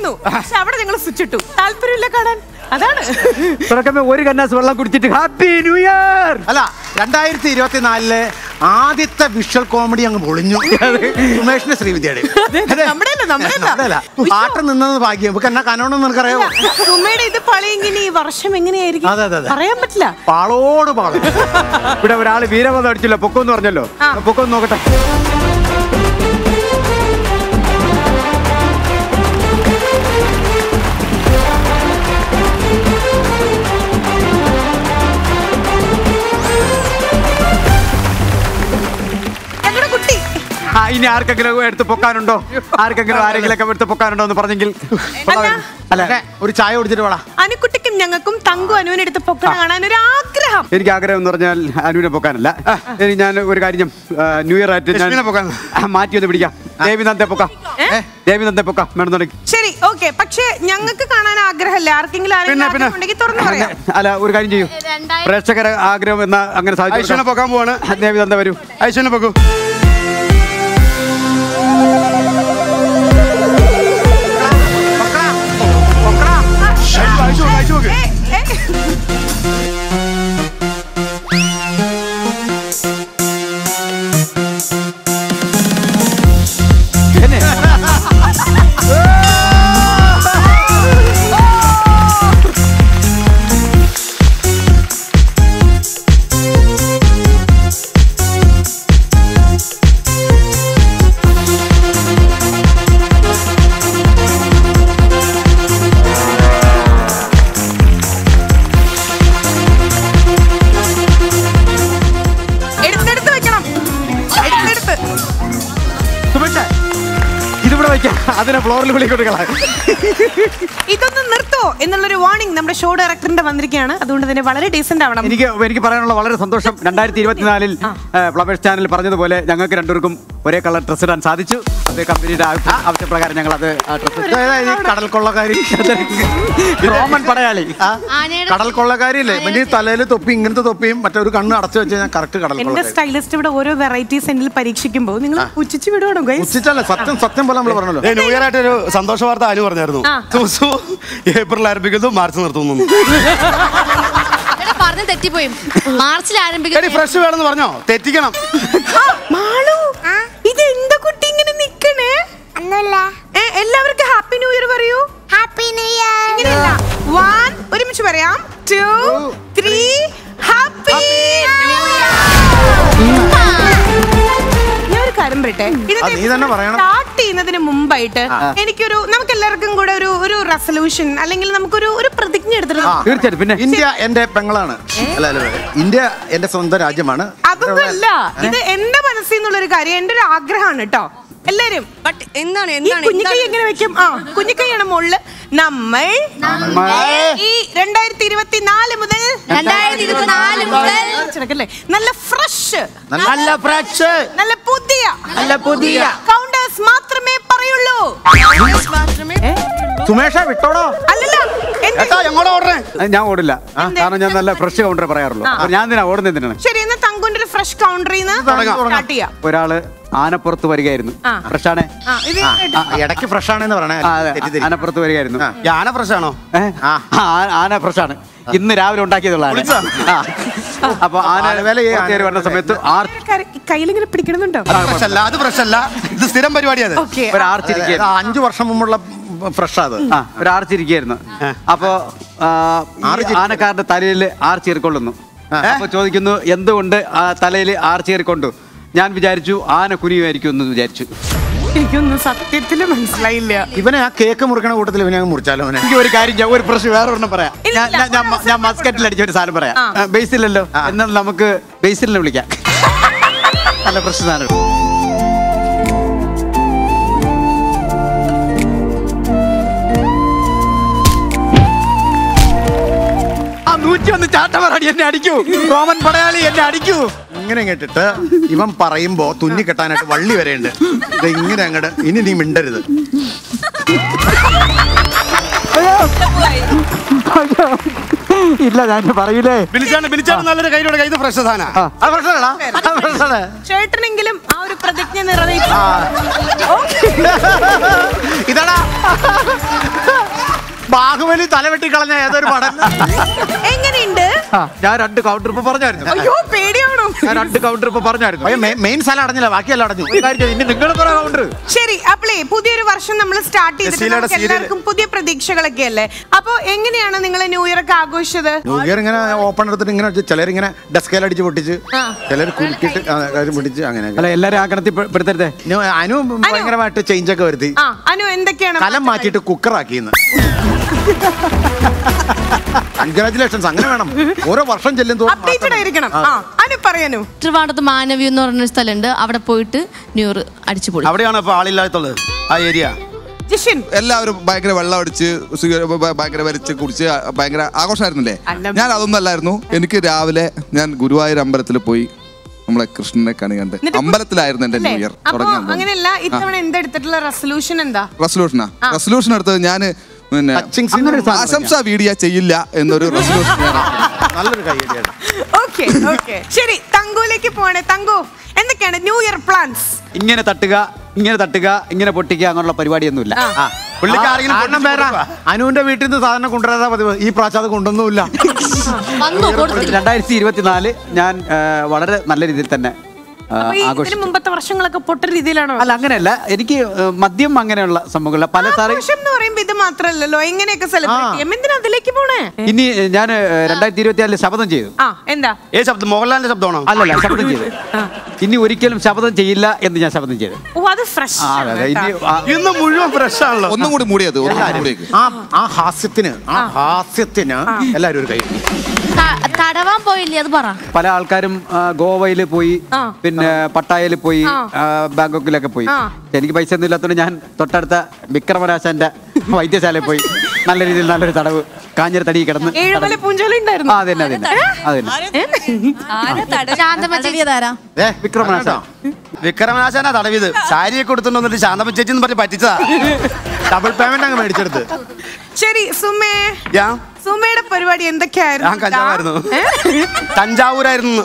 വന്നു. പക്ഷെ അവിടെ ഞങ്ങൾ സ്വിച്ച് ഇട്ടു. താല്പര്യമില്ല കാണാൻ. അതാണ് തുടക്കമേ ഒരു കന്നാസ് വെള്ളം കുടിച്ചിട്ട് ഹാപ്പി ന്യൂ ഇയർ. അല്ല 2024 ആദ്യത്തെ വിഷ്വൽ കോമഡി അങ്ങ് പൊളിഞ്ഞു. സുമേഷിന്റെ ശ്രീവിദ്യയുടെ പാട്ട് നിന്നത് ഭാഗ്യം. എന്നാ കനോണെന്ന് നിനക്കറിയാമോ? സുമയുടെ ഇത് പളിയെങ്ങനെ ഈ വർഷം എങ്ങനെയായിരിക്കും പറയാൻ പറ്റില്ല. പാളോട് പാളം. ഇവിടെ ഒരാള് വീരവധം അടിച്ചില്ല, പൊക്കോന്ന് പറഞ്ഞല്ലോ. പൊക്കോന്ന് നോക്കട്ടെ. ഇനി ആർക്കെങ്കിലും എടുത്ത് പൊക്കാനുണ്ടോ? ആരെങ്കിലും എടുത്ത് പൊക്കാനുണ്ടോ എന്ന് പറഞ്ഞെങ്കിൽ ഒരു ചായ കുടിച്ചിട്ട് വേണം. അനുക്കുട്ടിക്കും ഞങ്ങൾക്കും തങ്കു അനുവിനെ എടുത്ത് പൊക്കാൻ കാണാൻ ഒരു ആഗ്രഹം. എനിക്ക് ആഗ്രഹം എന്ന് പറഞ്ഞാൽ അനുവിനെ പൊക്കാനല്ല. ഞാൻ ഒരു കാര്യം ന്യൂ ഇയർ ആയിട്ട് മാറ്റി ഒന്ന് പിടിക്കാം. ദേവിനന്ദെ പൊക്കാം. ദേവിനന്ദെ പൊക്കാം വേണമെന്നുണ്ടെങ്കിൽ. ശരി, ഓക്കെ. പക്ഷെ ഞങ്ങൾക്ക് കാണാൻ ആഗ്രഹമല്ല. ആർക്കെങ്കിലും തുറന്നു പറയാം. അല്ല, ഒരു കാര്യം ചെയ്യൂ. പ്രേക്ഷകരെ ആഗ്രഹം എന്നാ അങ്ങനെ സാധിച്ചു പൊക്കാൻ പോവാണ്. ദേവിനന്ദ വരൂ. ഐശ്വര്യ പൊക്കൂ. അതിനെ ഫ്ലോറിൽ വിളിക്കൊടുക്കളാ. ഇതൊന്നും നിർത്തോ എന്നുള്ളൊരു വാർണിംഗ് നമ്മുടെ ഷോ ഡയറക്ടറിന്റെ വന്നിരിക്കുകയാണ്. അതുകൊണ്ട് തന്നെ വളരെ ഡീസന്റ് ആവണം. എനിക്ക് പറയാനുള്ള വളരെ സന്തോഷം. 2024 ഫ്ലവേഴ്സ് ചാനൽ പറഞ്ഞതുപോലെ ഞങ്ങൾക്ക് രണ്ടുപേർക്കും ഒരേ കളർ ഡ്രസ് ഇടാൻ സാധിച്ചു. അത് കമ്പനിയുടെ ആവശ്യപ്രകാരം ഞങ്ങൾ അത് കടൽ കൊള്ളക്കാരി റോമൻ പടയാളി കടൽ കൊള്ളക്കാരിയല്ലേ? പിന്നെ തലയിൽ തൊപ്പി, ഇങ്ങനത്തെ തൊപ്പിയും മറ്റൊരു കണ്ണ് അടച്ചു വെച്ച് കഴിഞ്ഞാൽ കറക്റ്റ് കടൽ. എന്റെ സ്റ്റൈലിസ്റ്റ് ഇവിടെ ഓരോ വെറൈറ്റീസ് എന്നിൽ പരീക്ഷിക്കുമ്പോൾ നിങ്ങൾ ഉച്ചിച്ച് വിടുവാണോ? ഉച്ചിച്ചല്ല, സത്യം പോലെ നമ്മൾ പറഞ്ഞല്ലോ. ന്യൂ ഇയർ ആയിട്ട് ഒരു സന്തോഷ വാർത്ത അനു പറഞ്ഞായിരുന്നു. ഏപ്രിൽ ആരംഭിക്കുന്നു, മാർച്ച് നിർത്തുന്നു. തെറ്റിപ്പോയി. മാർച്ചിൽ ആരംഭിക്കുന്നു. ഫ്രഷ് വേണമെന്ന് പറഞ്ഞോ? തെറ്റിക്കണം. ഇത് എന്താ കുട്ടി ഇങ്ങനെ നിക്കണേ? എല്ലാവർക്കും ഹാപ്പി ന്യൂ ഇയർ പറയൂ. Happy new year. 1 ഒരുമിച്ച് പറയാം. 2 3 ഹാപ്പി ന്യൂ ഇയർ. കാര്യം പറയട്ടെ, സ്റ്റാർട്ട് ചെയ്യുന്നതിന് മുമ്പായിട്ട് എനിക്കൊരു നമുക്ക് എല്ലാവർക്കും കൂടെ ഒരു റെസൊല്യൂഷൻ അല്ലെങ്കിൽ നമുക്കൊരു പ്രതിജ്ഞ എടുത്തിട്ടുണ്ട്. പിന്നെ ഇന്ത്യ എന്റെ പെങ്ങളാണ്. ഇന്ത്യ എന്റെ സ്വന്തം രാജ്യമാണ്. അതൊന്നുമല്ല, ഇത് എന്റെ മനസ്സിൽ നിന്നുള്ളൊരു കാര്യം, എന്റെ ഒരു ആഗ്രഹമാണ് കേട്ടോ. എല്ലാരും കുഞ്ഞിക്കൈ എങ്ങനെ വെക്കും? കുഞ്ഞിക്കൈയാണ് മുകളില്. നമ്മൾ ഈ 2024 മുതൽ നല്ല ഫ്രഷ്, നല്ല പുതിയ കൗണ്ടേഴ്സ് മാത്രമേ പറയുള്ളൂ. സുമേഷ വിട്ടോടോ. അല്ലല്ല, ഞാൻ ഓടില്ല. കാരണം ഞാൻ നല്ല ഫ്രഷ് കൗണ്ടർ പറയാറുള്ളൂ. ഞാൻ എന്തിനാ ഓടുന്നതിനാണ്? ശരി, എന്നാ തങ്കുന്റെ ഒരു ഫ്രഷ് കൗണ്ടറിൽ സ്റ്റാർട്ട് ചെയ്യാം. ഒരാള് ആനപ്പുറത്ത് വരികയായിരുന്നു. ഫ്രഷാണേ, ഇടയ്ക്ക് ഫ്രഷ് ആണെന്ന് പറഞ്ഞേ. ആനപ്പുറത്ത് വരികയായിരുന്നു. ആന ഫ്രഷാണോ? ആന ഫ്രഷാണ്. ഇന്ന് രാവിലെ ഉണ്ടാക്കിയതുള്ളതാണ്. അപ്പൊ ആന വരുന്ന സമയത്ത് കയ്യിലിങ്ങനെ പിടിക്കണമെന്നുണ്ടോ? അത് ഫ്രഷല്ല, ഇത് സ്ഥിരം പരിപാടിയാണ്. ഒരു ആർച്ചിരിക്കുക 5 വർഷം മുമ്പുള്ള ഫ്രഷ് അത് ഒരു ആർച്ചിരിക്കുകയായിരുന്നു. അപ്പൊ ആനക്കാരന്റെ തലയിൽ ആർച്ചേറിക്കൊള്ളുന്നു. അപ്പൊ ചോദിക്കുന്നു എന്തുകൊണ്ട് ആ തലയിൽ ആർച്ചേറിക്കൊണ്ടു? ഞാൻ വിചാരിച്ചു ആന കുനിയുമായിരിക്കും എന്ന് വിചാരിച്ചു. എനിക്കൊന്നും സത്യത്തില് മനസ്സിലായില്ല. ഇവനെ ആ കേക്ക് മുറിക്കണ കൂട്ടത്തിൽ ഇവനെ മുറിച്ചാലോ? എനിക്ക് ഒരു കാര്യം, ഒരു പ്രശ്നം വേറെ ഒരെണ്ണം പറയാം. ഞാൻ മസ്കറ്റിൽ അടിച്ച ഒരു സാധനം പറയാം. ബേസിലല്ലോ, എന്നാൽ നമുക്ക് ബേസിലിനെ വിളിക്കാം. നല്ല പ്രശ്നമാണ്. 101 ചാട്ടമറാടി എന്നെ അടിക്കൂ. റോമൻ പടയാളി എന്നെ അടിക്കൂ. ഇങ്ങനെ കേട്ടിട്ട് ഇവൻ പറയുമ്പോ തുന്നി കെട്ടാനായിട്ട് വള്ളി വരെയുണ്ട്. ഇങ്ങനെ അങ്ങോട്ട് ഇനി നീ മിണ്ടരുത്. ഇല്ല, ഞാൻ പറയൂലേ. ബിലിച്ചാണ് നല്ലൊരു കയ്യിലൂടെ കൈ ഫ്രഷ് ചേട്ടനെങ്കിലും ആ ഒരു പ്രതിജ്ഞ നിറവേറ്റി. ഇതാടാ ബാഹുബലി തലവെട്ടി കളഞ്ഞ ഏതൊരു പടം. എങ്ങനെയുണ്ട്? ഞാൻ 2 കൗണ്ടർ ഇപ്പൊ പറഞ്ഞായിരുന്നു. അയ്യോ പേടിയാണോ? ഞാൻ 2 കൗണ്ടർ ഇപ്പൊ പറഞ്ഞായിരുന്നു. മെയിൻ സ്ഥലം അടഞ്ഞില്ല, ബാക്കിയെല്ലാം അടഞ്ഞു. നിങ്ങൾ കുറെ കൗണ്ടർ. ശരി, അപ്പളേ പുതിയൊരു വർഷം നമ്മൾ സ്റ്റാർട്ട് ചെയ്തിട്ട് നമുക്ക് എല്ലാവർക്കും പുതിയ പ്രതീക്ഷകളൊക്കെ അല്ലേ? അപ്പൊ എങ്ങനെയാണ് നിങ്ങൾ ന്യൂ ഇയർ ഒക്കെ ആഘോഷിച്ചത്? ന്യൂ ഇയർ ഇങ്ങനെ ഓപ്പൺ എടുത്തിട്ട് ഇങ്ങനെ ചിലരിങ്ങനെ ഡെസ്കേൽ അടിച്ച് പൊട്ടിച്ച്, ചിലർ കുലുക്കിട്ട് പൊട്ടിച്ച്, അങ്ങനെ. അല്ല, എല്ലാരും ആ ഗണത്തിൽ പെടുത്തരുതേ. അനു ഭയങ്കരമായിട്ട് ചേഞ്ച് ഒക്കെ വരുത്തി. അനു എന്തൊക്കെയാണ് കലം മാറ്റിയിട്ട് കുക്കറാക്കിന്ന്. കൺഗ്രാറ്റുലേഷൻസ്. അങ്ങനെ വേണം, ഓരോ വർഷം ചെല്ലും അപ്ഡേറ്റഡ് ആയിരിക്കണം. അനു പറയാനു. ട്രിവാണ്ടത്ത് മാനവി എന്ന് പറഞ്ഞൊരു സ്ഥലമുണ്ട്, അവിടെ പോയിട്ട് ന്യൂ ഇയർ അടിച്ചു പൊളി. അവിടെയാണ് ഇപ്പൊ ആളില്ലാത്തുള്ളത് ആ ഏരിയ. എല്ലാവരും ഭയങ്കര വെള്ളം അടിച്ച് ഭയങ്കര വരച്ച് കുടിച്ച് ഭയങ്കര ആഘോഷമായിരുന്നില്ലേ? ഞാൻ അതൊന്നും അല്ലായിരുന്നു. എനിക്ക് രാവിലെ ഞാൻ ഗുരുവായൂർ അമ്പലത്തിൽ പോയി നമ്മളെ കൃഷ്ണനെ കണി കണ്ട് അമ്പലത്തിലായിരുന്നു എന്റെ ന്യൂ ഇയർ തുടങ്ങാൻ. അങ്ങനെയല്ല, ഇത്തവണ എന്തെടുത്തിട്ടുള്ള റെസൊല്യൂഷനാ? റെസൊല്യൂഷൻ എടുത്തത് ഞാൻ പിന്നെ ആശംസ വീഡിയോ ചെയ്യില്ല എന്നൊരു റെസൊല്യൂഷൻ. നല്ലൊരു കൈയടിയാണ്. ഓക്കെ ഓക്കെ, ശരി, തങ്കുവിലേക്ക് പോണേ. തങ്കു, എന്തൊക്കെയാണ് ന്യൂ ഇയർ പ്ലാൻസ്? ഇങ്ങനെ തട്ടുക, ഇങ്ങനെ പൊട്ടിക്കുക അങ്ങനെയുള്ള പരിപാടിയൊന്നുമില്ല. അനുവിന്റെ വീട്ടിൽ നിന്ന് സാധനം കൊണ്ടുവരാതെ പതിവ്. ഈ പ്രാവശ്യം അത് കൊണ്ടൊന്നുമില്ല. 2024 ഞാൻ വളരെ നല്ല രീതിയിൽ തന്നെ ആഘോഷിച്ചു. മുമ്പത്തെ വർഷങ്ങളൊക്കെ പൊട്ട രീതിയിലാണോ? അല്ല, അങ്ങനെയല്ല. എനിക്ക് മദ്യം അങ്ങനെയുള്ള സംഭവങ്ങളില്ല. പല ഇത് മാത്രല്ലോ എങ്ങനെയൊക്കെ സെലിബ്രേറ്റ് ചെയ്യാം. എന്തിനാ അതിലേക്ക് പോണേ? ഇനി ഞാൻ 2024 ശപഥം ചെയ്തു. എന്താ ശബ്ദം? മോഹൻലാലിന്റെ ശബ്ദമാണോ? അല്ലല്ല, ശപഥം ചെയ്തു. ഇനി ഒരിക്കലും ശപഥം ചെയ്യില്ല എന്ന് ഞാൻ ശപഥം ചെയ്തു. അത് ഫ്രഷ് ഇന്ന് മുഴുവൻ ഫ്രഷ് ആണല്ലോ. ഒന്നും കൂടി മൂടിയത്. ആ ഹാസ്യത്തിന് എല്ലാവരും ഒരു കൈ. തടവാൻ പോയില്ലേ, അത് പറ. പല ആൾക്കാരും ഗോവയിൽ പോയി, പിന്നെ പട്ടായയിൽ പോയി, ബാങ്കോക്കിലൊക്കെ പോയി. എനിക്ക് പൈസ ഒന്നും ഇല്ലാത്തതുകൊണ്ട് ഞാൻ തൊട്ടടുത്ത വിക്രമരാശന്റെ വൈദ്യശാലയിൽ പോയി നല്ല രീതിയിൽ നല്ലൊരു തടവ് കാഞ്ഞിര തടി കിടന്ന്. വിക്രമനാശാനാ തടവിത്. സാരിയൊക്കെ കൊടുത്തിട്ട് ശാന്തമ്മ ചേച്ചി എന്ന് പറഞ്ഞ് പറ്റിച്ചതാ. ഡബിൾ പേയ്മെന്റ് അങ്ങ് മേടിച്ചെടുത്ത്. ശരി, സുമയുടെ പരിപാടി എന്തൊക്കെയായിരുന്നു? ഞാൻ കഞ്ചാവായിരുന്നു, തഞ്ചാവൂരായിരുന്നു.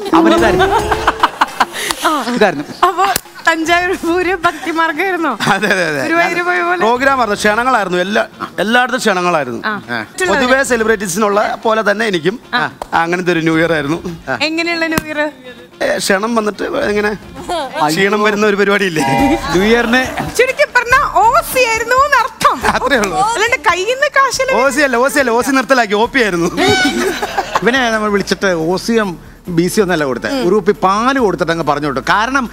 അപ്പൊ തഞ്ചാവൂര് ഭക്തിമാർഗായിരുന്നോ? അതെ അതെ അതെ, പ്രോഗ്രാം ആയിരുന്നു, ക്ഷണങ്ങളായിരുന്നു. എല്ലായിടത്തും ക്ഷണങ്ങളായിരുന്നു. പൊതുവെ സെലിബ്രിറ്റീസിനുള്ള പോലെ തന്നെ എനിക്കും അങ്ങനത്തെ ഒരു ന്യൂ ഇയർ ആയിരുന്നു. എങ്ങനെയുള്ള ന്യൂ ഇയർ? ക്ഷണം വന്നിട്ട് ഇങ്ങനെ ക്ഷീണം വരുന്ന ഒരു പരിപാടി ഇല്ലേ ന്യൂ ഇയറിന്? ചുരുക്കി പറഞ്ഞ ഓസി ആയിരുന്നു അർത്ഥം. അത്രേ ഉള്ളൂ. അല്ലാണ്ട് കയ്യിൽ നിന്ന് കാശില്ല. ഓസി നിർത്തലാക്കി ഓപ്പി ആയിരുന്നു. ഇവനെ നമ്മൾ വിളിച്ചിട്ട് ഓസിയം BC ഒന്നല്ല കൊടുത്തത്, ഒരു കുപ്പി പാല് കൊടുത്തിട്ട് അങ്ങ് പറഞ്ഞു വിട്ടു. കാരണം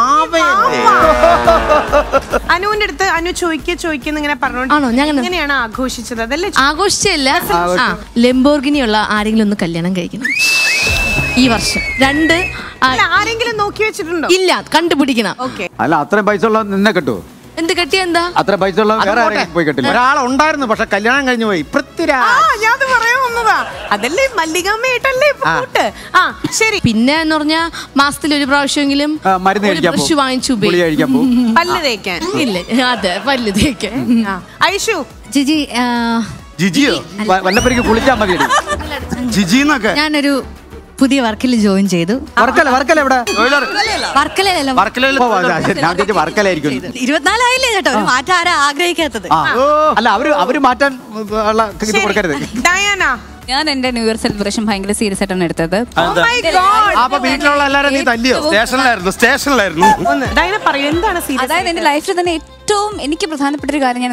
അനുവിന്റെ അടുത്ത് അനു ചോദിക്കുന്ന ഇങ്ങനെ പറഞ്ഞോണ്ട് എങ്ങനെയാണ് ആഘോഷിച്ചത്? അതല്ലേ ആഘോഷിച്ചല്ല, ലംബോർഗിനിയുള്ള ആരെങ്കിലും ഒന്ന് കല്യാണം കഴിക്കണം ഈ വർഷം. 2 ആരെങ്കിലും നോക്കി വെച്ചിട്ടുണ്ടോ? ഇല്ല, കണ്ടുപിടിക്കണം. അല്ല, അത്രയും പൈസ ഉള്ള നിന്നെ കിട്ടുമോ? എന്ത് കെട്ടിയ എന്താ? അത്ര പൈസ ഉള്ള വേറെ ആരെങ്കിലും പോയി കെട്ടില്ല. ഒരാളുണ്ടായിരുന്നു, പക്ഷെ കല്യാണം കഴിഞ്ഞു പോയി. ഞാൻ പറയാൻ വന്നതാ. അതല്ലേ മല്ലികാമ്മയായിട്ടല്ലേ കൂട്ട്. ശരി. പിന്നെ എന്ന് പറഞ്ഞാ മാസത്തിൽ ഒരു പ്രാവശ്യമെങ്കിലും മരുന്ന് ബ്രഷ് വാങ്ങിച്ചു പല്ല് തേക്കാൻ. ഇല്ല, അതെ, പല്ല് തേക്കാൻ. ഐഷു ജിജിയോ വല്ലപ്പോഴേക്ക് കുളിച്ചാൽ മതി. ജിജിന്നൊക്കെ ഞാനൊരു പുതിയ വർക്കിൽ ജോയിൻ ചെയ്തു. വർക്കല എവിടെ? വർക്കലല്ല, വർക്കലായിരിക്കും. 24 ആയില്ലേ ചേട്ടോ, ഒരു മാറ്റം ആരാ ആഗ്രഹിക്കാത്തത്? അല്ല, അവര് മാറ്റാൻ കൊടുക്കരുത്. ഡയാന, ഞാൻ എന്റെ ന്യൂ ഇയർ സെലിബ്രേഷൻ ഭയങ്കര സീരിയസ് ആയിട്ടാണ് എടുത്തത്. അപ്പൊ വീട്ടിലുള്ള എല്ലാവരും നീ തല്ലിയോ? സ്റ്റേഷനിലായിരുന്നു. ഡയാന പറയൂ, എന്താണ് സീരിയസ്? അതായത് എന്റെ ലൈഫിൽ തന്നെ ഏറ്റവും എനിക്ക് പ്രധാനപ്പെട്ട ഒരു കാര്യം, ഞാൻ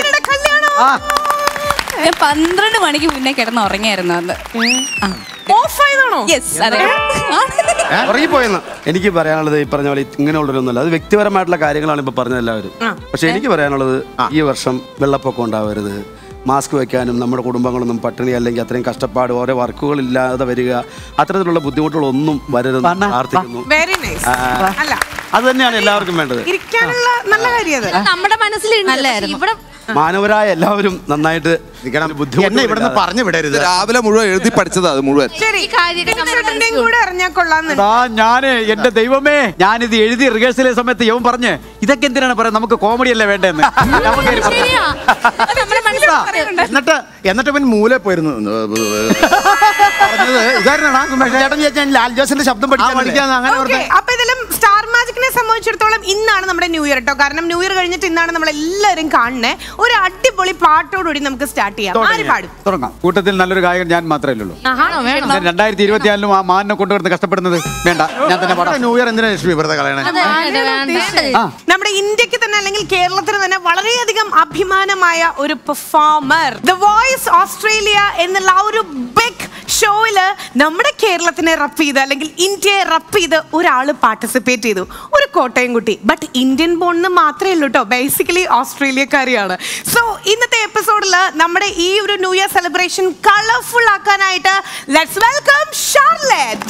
12 മണിക്ക് മുന്നേ കിടന്ന് ഉറങ്ങിയായിരുന്നു അന്ന്. ഉറങ്ങിപ്പോയെന്ന് എനിക്ക് പറയാനുള്ളത് ഈ പറഞ്ഞ പോലെ ഇങ്ങനെയുള്ളൊരൊന്നുമല്ല. അത് വ്യക്തിപരമായിട്ടുള്ള കാര്യങ്ങളാണ് ഇപ്പൊ പറഞ്ഞത് എല്ലാവരും. പക്ഷെ എനിക്ക് പറയാനുള്ളത്, ഈ വർഷം വെള്ളപ്പൊക്കം ഉണ്ടാവരുത്, മാസ്ക് വെക്കാനും നമ്മുടെ കുടുംബങ്ങളൊന്നും പട്ടിണി അല്ലെങ്കിൽ അത്രയും കഷ്ടപ്പാട് ഓരോ വർക്കുകൾ ഇല്ലാതെ വരിക, അത്തരത്തിലുള്ള ബുദ്ധിമുട്ടുകളൊന്നും വരരുതെന്ന് പ്രാർത്ഥിക്കുന്നു. അത് തന്നെയാണ് എല്ലാവർക്കും വേണ്ടത്. നമ്മുടെ മനസ്സിൽ ഇവിടെ മാനവരായ എല്ലാവരും നന്നായിട്ട് ഇവിടുന്ന് പറഞ്ഞു വിടരുത്. രാവിലെ മുഴുവൻ എഴുതി പഠിച്ചത് അത് മുഴുവൻ. ഞാന് എന്റെ ദൈവമേ, ഞാനിത് എഴുതി റിഹേഴ്സൽ സമയത്ത് യവൻ പറഞ്ഞ് ഇതൊക്കെ എന്തിനാണ് പറയുന്നത്? നമുക്ക് കോമഡി അല്ലേ വേണ്ടെന്ന്. എന്നിട്ട് ഇവൻ മൂലെ പോയിരുന്നു. ചേട്ടൻ ലാൽ ജോസിന്റെ ശബ്ദം പഠിക്കാൻ അങ്ങനെ. അപ്പൊ ഇതിലും സ്റ്റാർ മാജിക്കിനെ സംബന്ധിച്ചിടത്തോളം ഇന്നാണ് നമ്മുടെ ന്യൂ ഇയർ കേട്ടോ. കാരണം ന്യൂ ഇയർ കഴിഞ്ഞിട്ട് ഇന്നാണ് നമ്മൾ എല്ലാവരും കാണുന്നത്. ഒരു അടിപൊളി പാട്ടോടുകൂടി നമുക്ക് സ്റ്റാർട്ട് ചെയ്യാം. ആര് പാടും? തുടങ്ങാം. കൂട്ടത്തിൽ നല്ലൊരു ഗായകൻ ഞാൻ മാത്രമേ ഉള്ളൂ. 2024 ആ മാനിനെ കൊണ്ടുവരുന്ന കഷ്ടപ്പെടുന്നത് വേണ്ട, ഞാൻ തന്നെ പാടാം. ന്യൂ ഇയർ എന്തിനാ ലക്ഷ്മി വെറുതെ കളയണേ? നമ്മുടെ ഇന്ത്യക്ക് തന്നെ അല്ലെങ്കിൽ കേരളത്തിന് തന്നെ വളരെയധികം അഭിമാനമായ ഒരു പെർഫോമർ, ദ വോയിസ് ഓസ്ട്രേലിയ എന്നുള്ള ആ ഒരു ബിഗ് ഷോയില് നമ്മുടെ കേരളത്തിനെ റപ്പ് ചെയ്ത് അല്ലെങ്കിൽ ഇന്ത്യയെ റപ്പ് ചെയ്ത് ഒരാൾ പാർട്ടിസിപ്പേറ്റ് ചെയ്തു. ഒരു കോട്ടയം കുട്ടി. ബട്ട് ഇന്ത്യൻ ബോൺ മാത്രമേ ഉള്ളൂ കേട്ടോ, ബേസിക്കലി ഓസ്ട്രേലിയക്കാരിയാണ്. സോ ഇന്നത്തെ എപ്പിസോഡിൽ നമ്മുടെ ഈ ഒരു ന്യൂ ഇയർ സെലിബ്രേഷൻ കളർഫുൾ ആക്കാനായിട്ട് ലെറ്റ്സ് വെൽക്കം ഷാർലറ്റ്.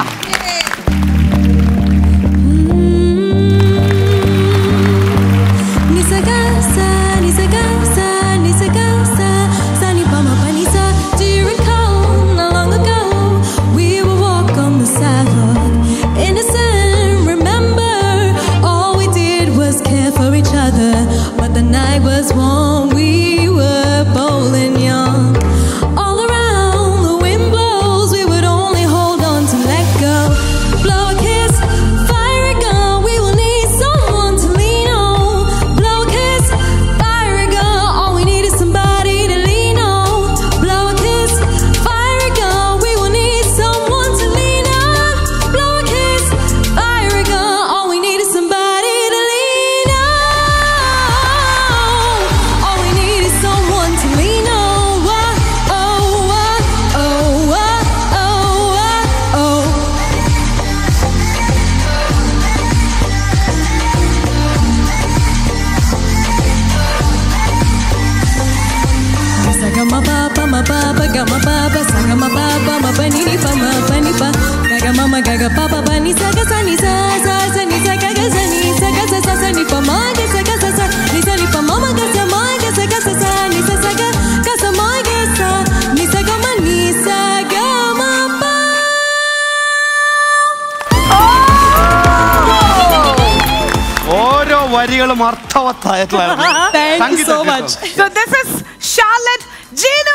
ഓരോ വരികളും അർത്ഥവത്തായിട്ടുള്ള. Thank you so much. So this is Charlotte Gino.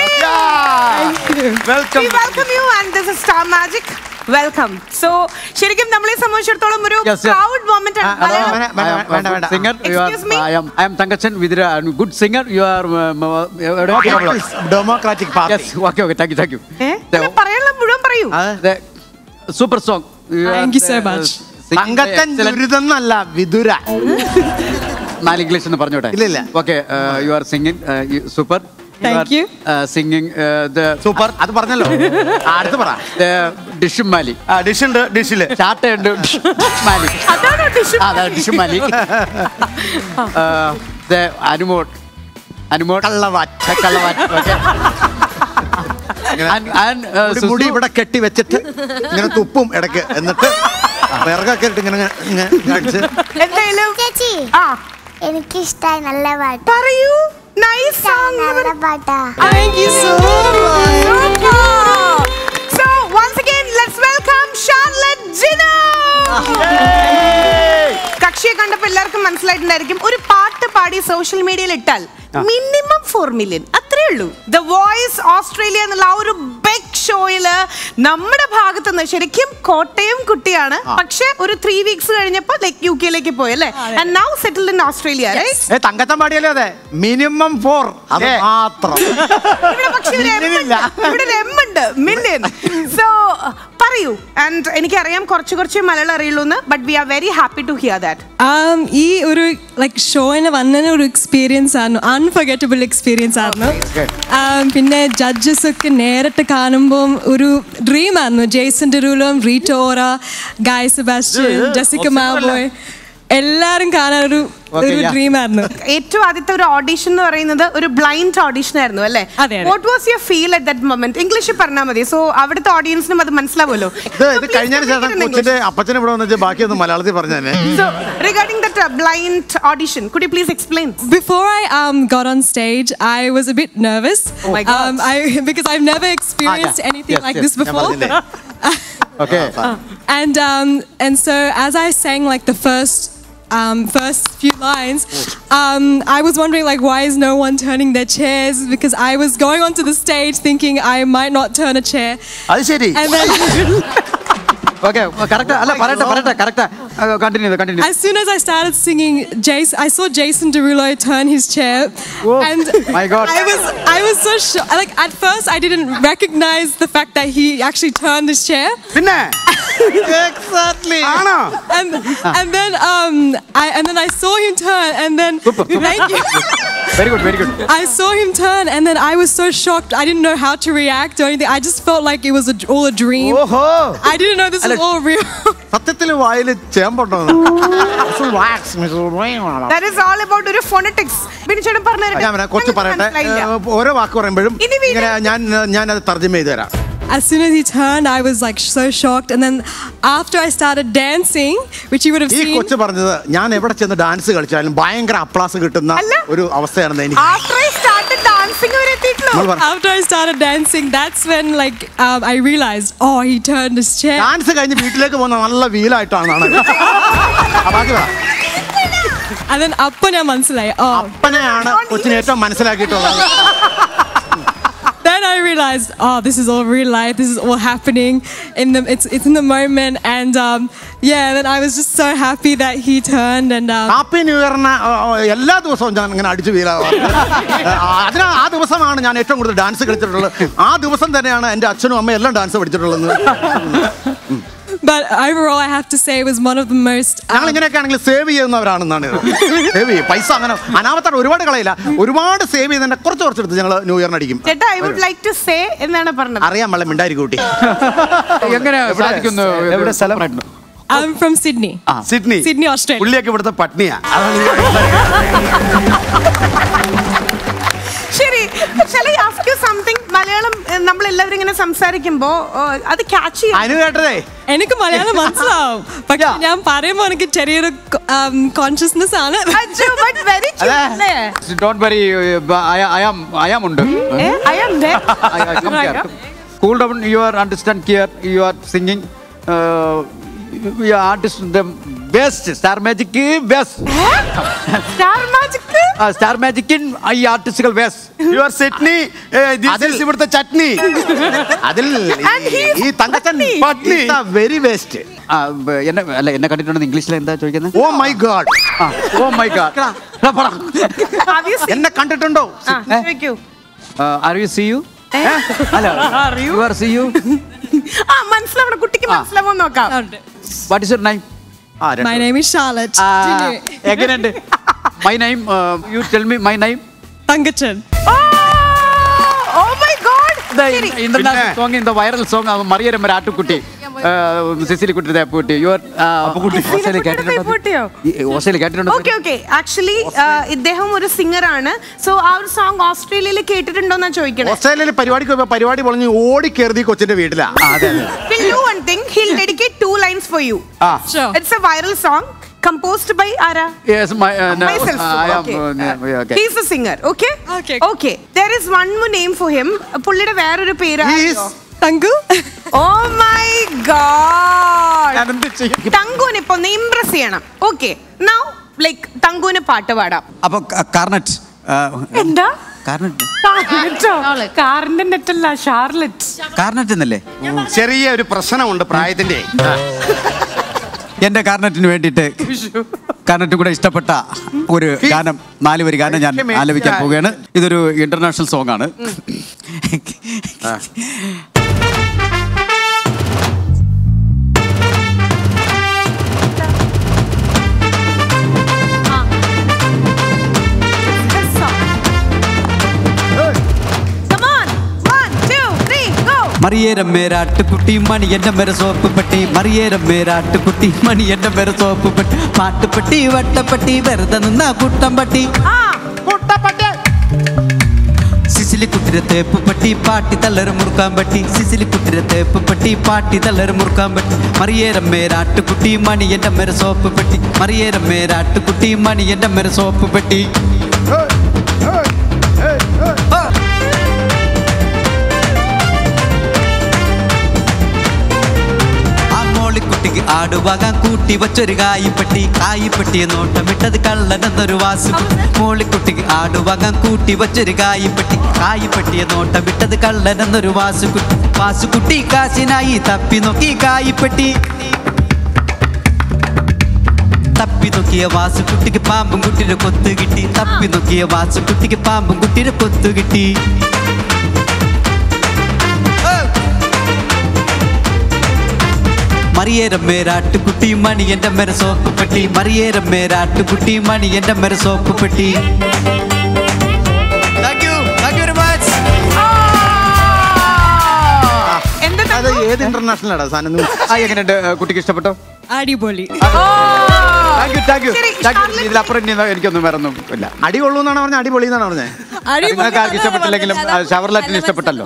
Welcome. We welcome you and this is Star Magic. Welcome. So ശരിക്കും നമ്മളെ സംബന്ധിച്ചിടത്തോളം ഒരു പ്രൗഡ് മൊമെന്റ് ആണ്. Singer, I am Tangachan with a good singer. You are Democratic Party. Yes. Okay. Thank you. പറയാനുള്ള മുഴുവൻ പറയൂ. Super song. Thank you so much. Thankachan ദുരിതന്നല്ല വിദുര. 4 ഇംഗ്ലീഷ് എന്ന് പറഞ്ഞോട്ടെ. ഇല്ല. Okay, you are singing super. Thank you. Singing the super. അത് പറഞ്ഞല്ലോ. അടുത്ത് പറ. the ഡിഷുമാലി. ഡിഷ് ഉണ്ട്, ഡിഷില് ചാട്ടയുണ്ട്. ഡിഷുമാലി. അതാണോ ഡിഷ്? അതാണ് ഡിഷുമാലി. the അനുമോൾ കള്ളവാറ്റ്. Okay. മുടി ഇവിടെ കെട്ടി വെച്ചിട്ട് ഇങ്ങനെ തുപ്പും ഇടയ്ക്ക്. എന്നിട്ട് വിറകൊക്കെ ഇട്ട് ഇങ്ങനെ കാണിച്ച്. ചേച്ചി, എനിക്ക് ഇഷ്ടമായി. നല്ല പാട്ട് പറയൂ. Nice song. നല്ല പാട്ടാ. Thank you so much. So once again let's welcome Charlotte Gino. കക്ഷിയെ കണ്ടപ്പോൾ എല്ലാവർക്കും മനസ്സിലായിട്ടുണ്ടായിരിക്കും. ഒരു പാട്ട് പാടി സോഷ്യൽ മീഡിയയിൽ ഇട്ടാൽ മിനിമം 4 മില്യൺ, അത്രേ ഉള്ളൂ. ദ വോയിസ് ഓസ്ട്രേലിയ എന്നുള്ള ആ ഒരു ബിഗ് ഷോയില് നമ്മുടെ ഭാഗത്ത് നിന്ന് ശരിക്കും കോട്ടയം കുട്ടിയാണ്. പക്ഷെ ഒരു 3 വീക്സ് കഴിഞ്ഞപ്പോൾ UK പോയി അല്ലേ. And now settled in Australia. Thankachan പാടിയല്ലേ? അതെ, മിനിമം 4. അത് മാത്രം. ഇവിടെ പക്ഷേ ഇവിടെ M ഉണ്ട്, മില്യൺ. സോ പറയൂ. ആൻഡ് എനിക്കറിയാം കുറച്ച് മലയാളം അറിയുള്ളൂ, but we are very happy to hear that. ഈ ഒരു ലൈക് ഷോയിന് വന്ന ഒരു എക്സ്പീരിയൻസ് ആയിരുന്നു, അൺഫർഗറ്റബിൾ എക്സ്പീരിയൻസ് ആയിരുന്നു. പിന്നെ ജഡ്ജസ് ഒക്കെ നേരിട്ട് കാണുമ്പോൾ ഒരു ഡ്രീം ആയിരുന്നു. ജെയ്സൺ ഡെറൂലും, റീറ്റോറ, ഗായ് സെബാസ്റ്റ്യൻ, ജെസിക്ക മാബോയ് എല്ലാരും കാണാൻ ഒരു ഡ്രീം ആയിരുന്നു. ഏറ്റവും ആദ്യത്തെ ഒരു ഓഡിഷൻ എന്ന് പറയുന്നത് ഒരു ബ്ലൈൻഡ് ഓഡിഷൻ ആയിരുന്നു അല്ലേ? What was your feel at that moment? ഇംഗ്ലീഷിൽ പറഞ്ഞാൽ മതി. സോ അവിടുത്തെ ഓഡിയൻസിനും അത് മനസ്സിലാവുമല്ലോ. ഇത് കഴിഞ്ഞതിന് ശേഷം കൊച്ചിന്റെ അപ്പച്ചനെ ഇവിടെ വന്നിട്ട് ബാക്കിയൊന്ന് മലയാളത്തിൽ പറഞ്ഞു തന്നെ. So regarding that blind audition, could you please explain? Before I got on stage, I was a bit nervous. Oh my God. Because I've never experienced anything like this before. Okay. And so as I sang like the first first few lines, I was wondering like why is no one turning their chairs, because I was going onto the stage thinking I might not turn a chair. അത് ശരി. And then Okay, correct. അല്ല പറയട്ടെ correct. Continue. as soon as I started singing, I saw Jason Derulo turn his chair, and my God. I was so shocked. Like at first, I didn't recognize the fact that he actually turned his chair. പിന്നെ Exactly. ആണോ? And then I saw him turn, and then thank you. Very good. I saw him turn, and then I was so shocked. I didn't know how to react or anything. I just felt like it was all a dream. ഓഹോ. I didn't know this was all real. സത്യത്തിൽ വായിൽ ചേമ്പുണ്ടോ? That is all about ഒരു phonetics. ബിനിച്ചേട്ടൻ പറഞ്ഞു തരട്ടെ. ഞാൻ കൊച്ചു പറയട്ടെ. ഓരോ വാക്ക് പറയുമ്പോഴും ഇങ്ങനെ ഞാൻ അത് തർജ്ജമ ചെയ്തു തരാം. As soon as he turned, I was like so shocked, and then after I started dancing, which you would have seen. ഈ കൊച്ചു പറഞ്ഞത് ഞാൻ എവിടെ ചെന്ന് ഡാൻസ് കളിച്ചാലും ഭയങ്കര അപ്ലാസ് കിട്ടുന്ന ഒരു അവസ്ഥയാണ് എനിക്ക്. After I started dancing വരെ എത്തിയിട്ടുള്ളൂ. After I started dancing, that's when like I realized, oh, he turned his chair. Dance കഴിഞ്ഞ് വീട്ടിലേക്ക് പോകുന്ന നല്ല വീലായിട്ടാണ്. And then അപ്പനെ മനസ്സിലായി. അപ്പനെയാണ് കൊച്ചിനെ ഏറ്റവും മനസ്സിലാക്കിയിട്ടുള്ളത്. Then I realized, oh, this is all real life. This is all happening it's in the moment, and then I was just so happy that he turned. And happy new ഇയറിന് എല്ലാ ദിവസവും ഞാൻ ഇങ്ങനെ അടിച്ചു വീഴാറുണ്ട്. ആ ദിവസമാണ് ഞാൻ ഏറ്റവും കൂടുതൽ ഡാൻസ് കളിച്ചിട്ടുള്ളത്. ആ ദിവസം തന്നെയാണ് എൻ്റെ അച്ഛനും അമ്മയും എല്ലാം ഡാൻസ് പഠിച്ചിട്ടുള്ളത്. But overall, I have to say it was one of the most. ഞങ്ങൾ ഇങ്ങനെയൊക്കെ ആണെങ്കിൽ സേവ് ചെയ്യുന്നവരാണെന്നാണ്. സേവ് ചെയ്യും പൈസ അങ്ങനെ അനാമത്തായിട്ട് ഒരുപാട് കളയില്ല. ഒരുപാട് സേവ് ചെയ്തതിന്റെ കുറച്ചെടുത്ത് ഞങ്ങൾ ന്യൂ ഇയറിന് അടിക്കും. ചേട്ടാ, I would like to say എന്നാണ് പറഞ്ഞത്. അറിയാൻ വളരെ മിണ്ടായിരിക്കും കുട്ടി. എങ്ങനെ സാധിക്കുന്നു? എവിടെ സ്ഥലം? I'm from Sydney. Sydney, Australia. പുള്ളിയൊക്കെ ഇവിടുത്തെ പട്നിയാ. ശരി, shall I ask you something? Malayalam നമ്മളെല്ലാവരും ഇങ്ങനെ സംസാരിക്കുമ്പോ അത് ക്യാച്ച് ചെയ്യാൻ അനു കേട്ടതേ എനിക്ക് മലയാളം മനസ്സിലാവും, പക്ഷെ ഞാൻ പറയുമ്പോ എനിക്ക് ചെറിയൊരു കോൺഷ്യസ്നെസ് ആണ്. Don't worry, I am ഉണ്ട്. I am there. Cool down, you are understand here, you are singing. You are artist the best, Star Magic best. Star Magic in I artistical best. You are Sydney, this is ഇവിടുത്തെ ചട്നി. അതിൽ ഈ Thankachan Putney very best. എന്നെ കണ്ടിട്ടുണ്ടെന്ന് ഇംഗ്ലീഷിൽ എന്താ ചോദിക്കുന്നത്? Oh my god. Oh my god. എന്നെ കണ്ടിട്ടുണ്ടോ? Are you see you? അല്ല, you are see you. മനസ്സിലാവണം, കുട്ടിക്ക് മനസ്സിലാവോ നോക്കാം. What is your name? My name is Charlotte. എങ്ങനെയുണ്ട്? My name, you tell me my name. Tangachan. Oh my god. The international song, in the viral song, Mariya Meratukkutti. Cecily Kutti Putti. You are Australia കേട്ടിട്ടുണ്ടോ? Okay. Actually, ഇദ്ദേഹം ഒരു singer ആണ്. So ആ ഒരു song ഓസ്ട്രേലിയയിൽ കേട്ടിട്ടുണ്ടോന്നാ ചോദിക്കണേ. ഓസ്ട്രേലിയയിൽ പരിപാടി പൊളിഞ്ഞ് ഓടി കയറി കൊച്ചിന്റെ വീട്ടിലാ. We'll do one thing. He'll dedicate 2 lines for you. Sure. It's a viral song. Composed by Ara? Yes, myself. Okay. He's a singer. Okay. There is one more name for him. പുള്ളിയുടെ വേറൊരു പേര് Tangu. Oh my god. തങ്കുവിനെ ഇപ്പൊ ഒന്ന് Impress ചെയ്യണം. Okay. Now like തങ്കുവിന് പാട്ട് പാടാം. അപ്പൊ കാർനെറ്റ് എന്താ? കാർനെറ്റ് അല്ല, ഷാർലറ്റ്. കാർനെറ്റ് എന്നല്ലേ? ചെറിയ ഒരു പ്രശ്നമുണ്ട് പ്രായത്തിന്റെ. എന്റെ കാർനെറ്റിന് വേണ്ടിയിട്ട് കാർനെറ്റും കൂടെ ഇഷ്ടപ്പെട്ട ഒരു ഗാനം, 4 വരി ഗാനം ഞാൻ ആലപിക്കാൻ പോവുകയാണ്. ഇതൊരു ഇന്റർനാഷണൽ സോങ് ആണ്. മറിയേരം മേരാട്ടുകുട്ടി മണി എൻ്റെ മേരെ സോപ്പ് പെട്ടി, മറിയേരം മേരാട്ടുകുട്ടി മണി എൻ്റെ മേരെ സോപ്പ് പെട്ടി, പാട്ടുപെട്ടി വട്ടപ്പെട്ടി വെറുതെ നിന്ന കുട്ടമ്പട്ടി, സിസിലി കുട്ടിരെ തേപ്പ് പെട്ടി പാട്ടി തള്ളറ് മുറുക്കാൻ പറ്റി, സിസിലി കുട്ടിരെ തേപ്പ് പെട്ടി പാട്ടി തള്ളറ് മുറുക്കാൻ പറ്റി, മറിയേരം മേരാട്ടുകുട്ടി മണി എൻ്റെ മേരെ സോപ്പ് പെട്ടി, മറിയേരം മേരാട്ടുകുട്ടി മണി എൻ്റെ മേരെ സോപ്പ് പെട്ടി. ആടുവാകാൻ കൂട്ടി വച്ചൊരു കായിപ്പെട്ടിയെ നോട്ടമിട്ടത് കള്ളനെന്നൊരു വാസുകുട്ടി. മോളിക്കുട്ടിക്ക് ആടുവാകാൻ കൂട്ടി വച്ചൊരു കായിപ്പെട്ടിയെ നോട്ടമിട്ടത് കള്ളനെന്നൊരു വാസുകുട്ടി കാശിനായി തപ്പി നോക്കി കായിപ്പെട്ടി. തപ്പി നോക്കിയ വാസുകുട്ടിക്ക് പാമ്പും കുട്ടിയുടെ കൊത്തു കിട്ടി. തപ്പി നോക്കിയ വാസുകുട്ടിക്ക് പാമ്പും കുട്ടിയുടെ കൊത്തു കിട്ടി. മറിയേരം മേരാട്ടുകുട്ടി മണി എൻ്റെ മെര സോപ്പ് പെട്ടി. മറിയേരം മേരാട്ടുകുട്ടി മണി എൻ്റെ മെര സോപ്പ് പെട്ടി. അത് ഏത് ഇന്റർനാഷണൽ ആടാ സാധനം? എങ്ങനെയുണ്ട്? കുട്ടിക്ക് ഇഷ്ടപ്പെട്ടോ? അടിപൊളി. ഇതിലപ്പുറം എനിക്കൊന്നും വേറെ ഒന്നും ഇല്ല. അടി കൊള്ളൂന്നാണ് പറഞ്ഞത്, അടിപൊളി എന്നാണ് പറഞ്ഞത്. നിങ്ങൾക്ക് ആർക്കും ഇഷ്ടപ്പെട്ടില്ലെങ്കിലും ഷവർലറ്റിന് ഇഷ്ടപ്പെട്ടല്ലോ.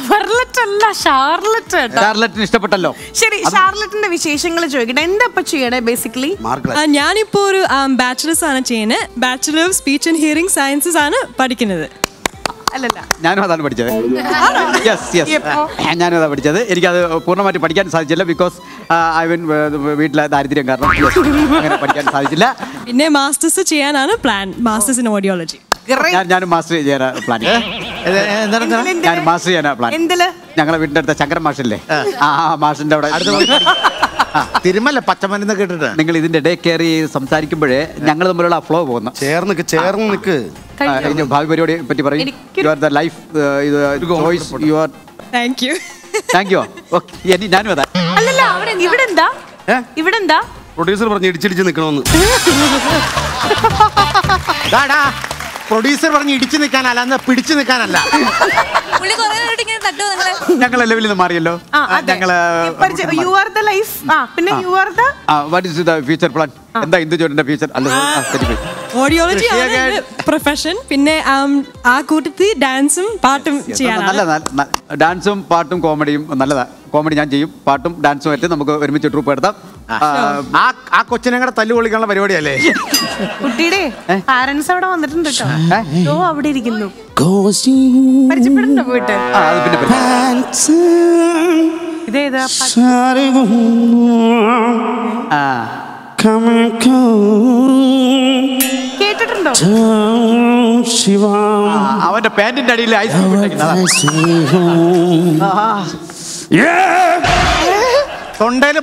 ഷാർലറ്റിന് ഇഷ്ടപ്പെട്ടല്ലോ. ശരി, ഷാർലറ്റിന്റെ വിശേഷങ്ങൾ ചോദിക്കട്ടെ. എന്താ ഇപ്പൊ ചെയ്യണേ ബേസിക്കലി? ഞാനിപ്പോ ഒരു ബാച്ചിലേഴ്സ് ആണ് ചെയ്യുന്നത്. Bachelor of speech and hearing sciences ആണ് പഠിക്കുന്നത്. ഞാനും അതാണ് പഠിച്ചത്. ഞാനും അതാണ് പഠിച്ചത്. എനിക്കത് പൂർണ്ണമായിട്ട് പഠിക്കാൻ സാധിച്ചില്ല. ബിക്കോസ് വീട്ടിലെ ദാരിദ്ര്യം കാരണം അങ്ങനെ പഠിക്കാൻ സാധിച്ചില്ല. പിന്നെ മാസ്റ്റേഴ്സ് ചെയ്യാനാണ് പ്ലാൻ. Masters in audiology. ഞാനും മാസ്റ്റർ ചെയ്യാൻ പ്ലാൻ. ഞാൻ മാസ്റ്റർ ചെയ്യാനാ പ്ലാൻ. ഞങ്ങളെ വീടിന്റെ അടുത്ത ശങ്കരൻ മാഷില്ലേ, ആ മാഷിന്റെ അവിടെ തിരുമല്ല പച്ചമരുന്ന് കേട്ടിട്ട് നിങ്ങൾ ഇതിന്റെ ഇടയിൽ കയറി സംസാരിക്കുമ്പോഴേ ഞങ്ങൾ തമ്മിലുള്ള ഫ്ലോ പോകുന്നു. ചേർന്ന് നിൽക്ക്. ഭാവി പരിപാടിയെ പറ്റി പറയും. You are the life choice. You are. Thank you. ഞാനും അതാ. ഇവിടെന്താ പ്രൊഡ്യൂസർ പറഞ്ഞ് ഇടിച്ചിടിച്ച് നിൽക്കണമെന്ന്. പ്രൊഡ്യൂസർ പറഞ്ഞ് ഇടിച്ചു നിൽക്കാനല്ല, അന്ന് പിടിച്ചു നിൽക്കാനല്ല. ഞങ്ങളെ ലെവലിൽ നിന്ന് മാറിയല്ലോ. You are the life. പിന്നെ you are the what is the future plan? എന്താ ഇന്ദുജോടിന്റെ ഫ്യൂച്ചർ? Audiology profession. പിന്നെ ആ കൂട്ടത്തിൽ ഡാൻസും പാട്ടും ചെയ്യാനാണ്. ഡാൻസും പാട്ടും കോമഡിയും നല്ലതാ. കോമഡി ഞാൻ ചെയ്യും, പാട്ടും ഡാൻസും ആയിട്ട് നമുക്ക് ഒരുമിച്ച് ട്രൂപ്പ് എടുത്താം. ആ കൊച്ചിനെ കൂടെ തല്ലു പൊളിക്കാനുള്ള പരിപാടിയല്ലേ? കുട്ടിയുടെ പാരന്റ്സ് അവിടെ വന്നിട്ടുണ്ട് കേട്ടോ. അവിടെ ഇരിക്കുന്നു. പരിചയപ്പെടണ്ടോ പോയിട്ട്? ഇതേതാ? കേട്ടിട്ടുണ്ടോ? അവന്റെ പാന്റിന്റെ അടിയിൽ ഐസ്ക്രീം തൊണ്ടയില്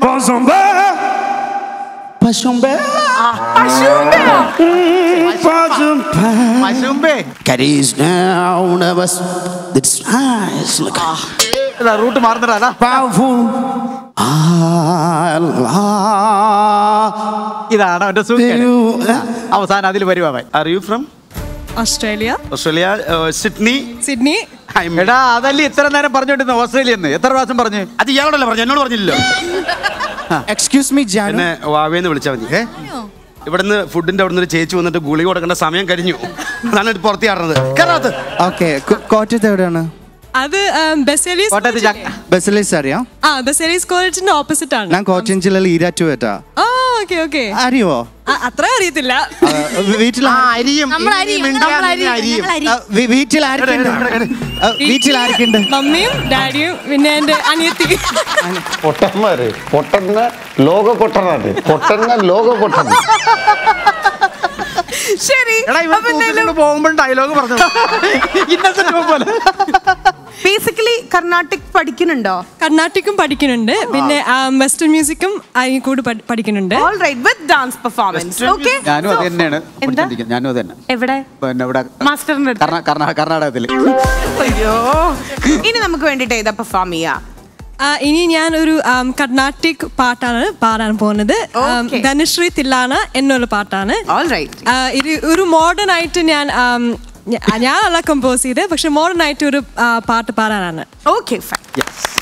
റൂട്ട് മാറുന്നതാ. ഇതാണ് അവന്റെ സുഖം. അവസാനം അതിൽ വരുവാൻ. Are you from? Australia. Sydney. എടാ അതല്ലേ ഇത്ര നേരം പറഞ്ഞോണ്ടിരുന്ന ഓസ്ട്രേലിയെന്ന്? എത്ര പ്രാവശ്യം പറഞ്ഞു? അത് ഇയാളോടല്ലേ പറഞ്ഞു, എന്നോട് പറഞ്ഞില്ലല്ലോ. Excuse me Janu. എന്നെ വാവേന്ന് വിളിച്ചാൽ മതി. ഇവിടുന്ന് ഫുഡിന്റെ അവിടെ നിന്ന് ചേച്ചി വന്നിട്ട് ഗുളിക കൊടുക്കേണ്ട സമയം കഴിഞ്ഞു. അതാണ് പുറത്ത് ചാടുന്നത്. ഓക്കെ, കോട്ടയത്ത് എവിടെയാണ്? അത് ബെസലീസ് അറിയാം. ബെസലീസ് കോളേജിന്റെ ഓപ്പോസിറ്റ് ആണ്. ഞാൻ കോട്ടയം ജില്ലയിൽ ഈരാറ്റുപേട്ട. അറിയോ? അത്ര അറിയത്തില്ല. വീട്ടിൽ ആരൊക്കെയുണ്ട്? മമ്മിയും ഡാഡിയും പിന്നെ എന്റെ അനിയത്തി. ശരി, പോകുമ്പോൾ ഡയലോഗ് പറഞ്ഞു. ബേസിക്കലി കർണാട്ടിക് പഠിക്കുന്നുണ്ടോ? കർണാട്ടിക്കും പഠിക്കുന്നുണ്ട്. പിന്നെ വെസ്റ്റേൺ മ്യൂസിക്കും കൂടി പഠിക്കുന്നുണ്ട്. Dance performance. ഞാനും അത് തന്നെയാണ്. ഞാനും അത് തന്നെ. എവിടെ? മാസ്റ്ററിന്റെ കർണാടകത്തില്. അയ്യോ, ഇനി നമുക്ക് വേണ്ടിട്ട് ഏതാ പെർഫോം ചെയ്യാ? ഇനി ഞാൻ ഒരു കർണാട്ടിക് പാട്ടാണ് പാടാൻ പോകുന്നത്. ധനുശ്രീ തില്ലാന എന്നുള്ള പാട്ടാണ്. ഇത് ഒരു മോഡേൺ ആയിട്ട് ഞാനല്ല കമ്പോസ് ചെയ്ത്, പക്ഷെ മോഡേൺ ആയിട്ട് ഒരു പാട്ട് പാടാനാണ്. ഓക്കെ.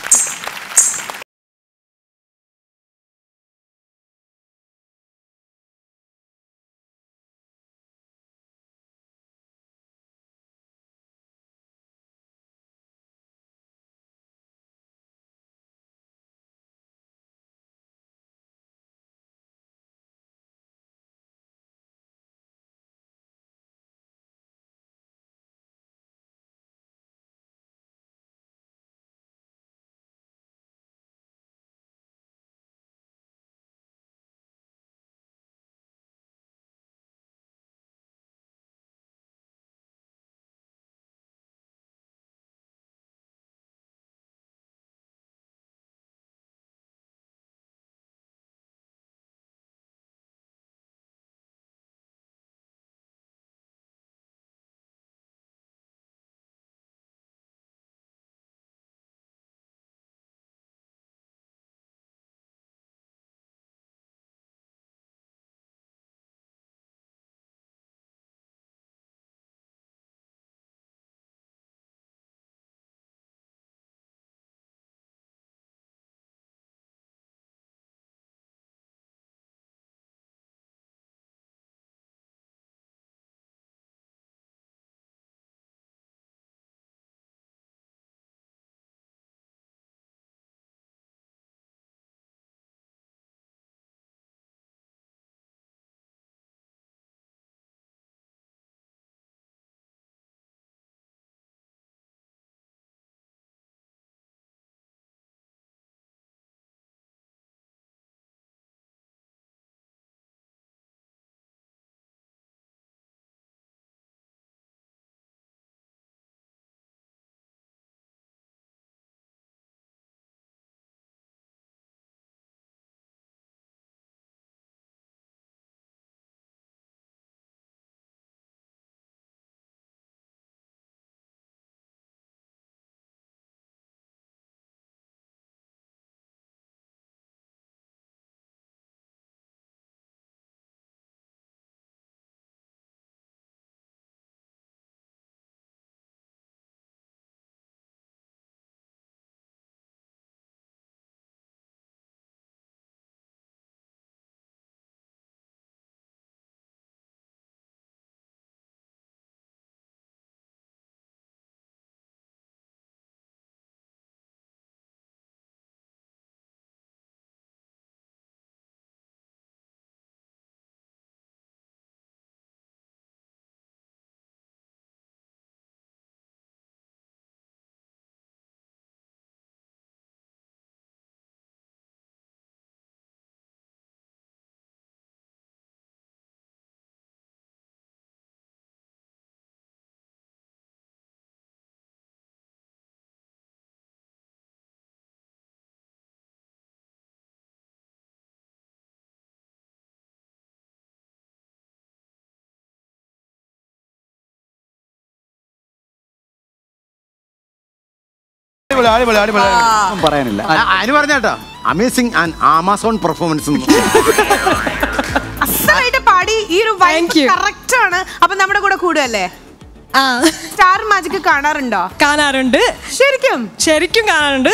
പറയാനില്ല. അതിന് പറഞ്ഞേട്ടോ അമേസിംഗ് ആൻഡ് ആമസോൺ പെർഫോമൻസ്. അസലായിട്ട് പാടി. ഈ ഒരു വൈബ് കറക്റ്റ് ആണ്. അപ്പൊ നമ്മുടെ കൂടെ കൂടുകയല്ലേ? സ്റ്റാർ മാജിക് കാണാറുണ്ടോ? കാണാറുണ്ട്. ശരിക്കും കാണാറുണ്ട്.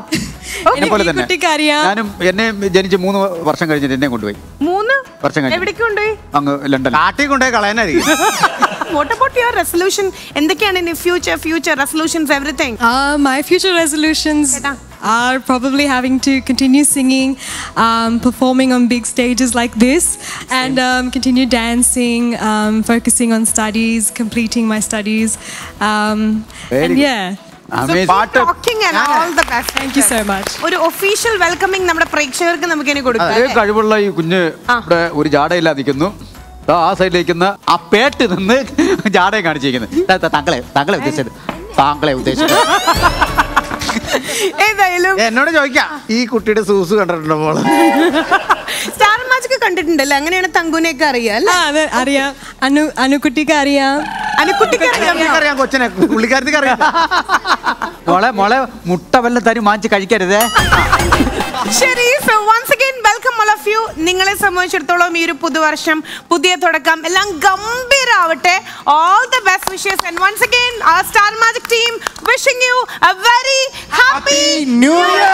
ഞാനും എന്നെ ജനിച്ച് 3 വർഷം കഴിഞ്ഞിട്ട് എന്നെ കൊണ്ടുപോയി. 3 വർഷം കഴിഞ്ഞു. എവിടേക്ക് കൊണ്ടുപോയി? അങ്ങ് ലണ്ടൻ. കാട്ടി കൊണ്ടുപോയി കളയാനായിരിക്കും. What about your resolution? എന്തൊക്കെയാണ് in future resolutions, everything? My future resolutions are probably having to continue singing, performing on big stages like this, and continue dancing, focusing on studies, completing my studies, and yeah. Talking and all the best. Thank you so much. ഒരു official welcoming നമ്മുടെ പ്രേക്ഷകർക്ക് നമുക്ക് ഇനി കൊടുക്കാം. കഴിവുള്ള ഈ കുഞ്ഞ് ഇവിടെ ഒരു ജാടയില്ലാതിരിക്കുന്നു. ആ സൈഡിലേക്കുന്ന ആ പേട്ട് നിന്ന് ജാടയും കാണിച്ചിരിക്കുന്നത്. താങ്കളെ ഉദ്ദേശിച്ചത് ഏതായാലും എന്നോട് ചോദിക്കാം, ഈ കുട്ടിയുടെ സൂസ് കണ്ടിട്ടുണ്ടോ മോള്? സ്റ്റാർ മാജിക് കണ്ടിട്ടുണ്ടല്ലേ? അങ്ങനെയാണ് തങ്കുനെയൊക്കെ അറിയാം. അറിയാം. അനുക്കുട്ടിക്ക് അറിയാം. അറിയാം. കൊച്ചിനെ പുള്ളിക്കാരത്തേക്ക് അറിയാം. മോളെ മുട്ട വല്ല തരും വാങ്ങിച്ച് കഴിക്കരുതേ. ശരി. So once again welcome all of you. നിങ്ങളെ സംബന്ധിച്ചിടത്തോളം ഈ ഒരു പുതുവർഷം, പുതിയ തുടക്കം എല്ലാം ഗംഭീരാവട്ടെ. All the best wishes and once again our Star Magic team wishing you a very happy new year.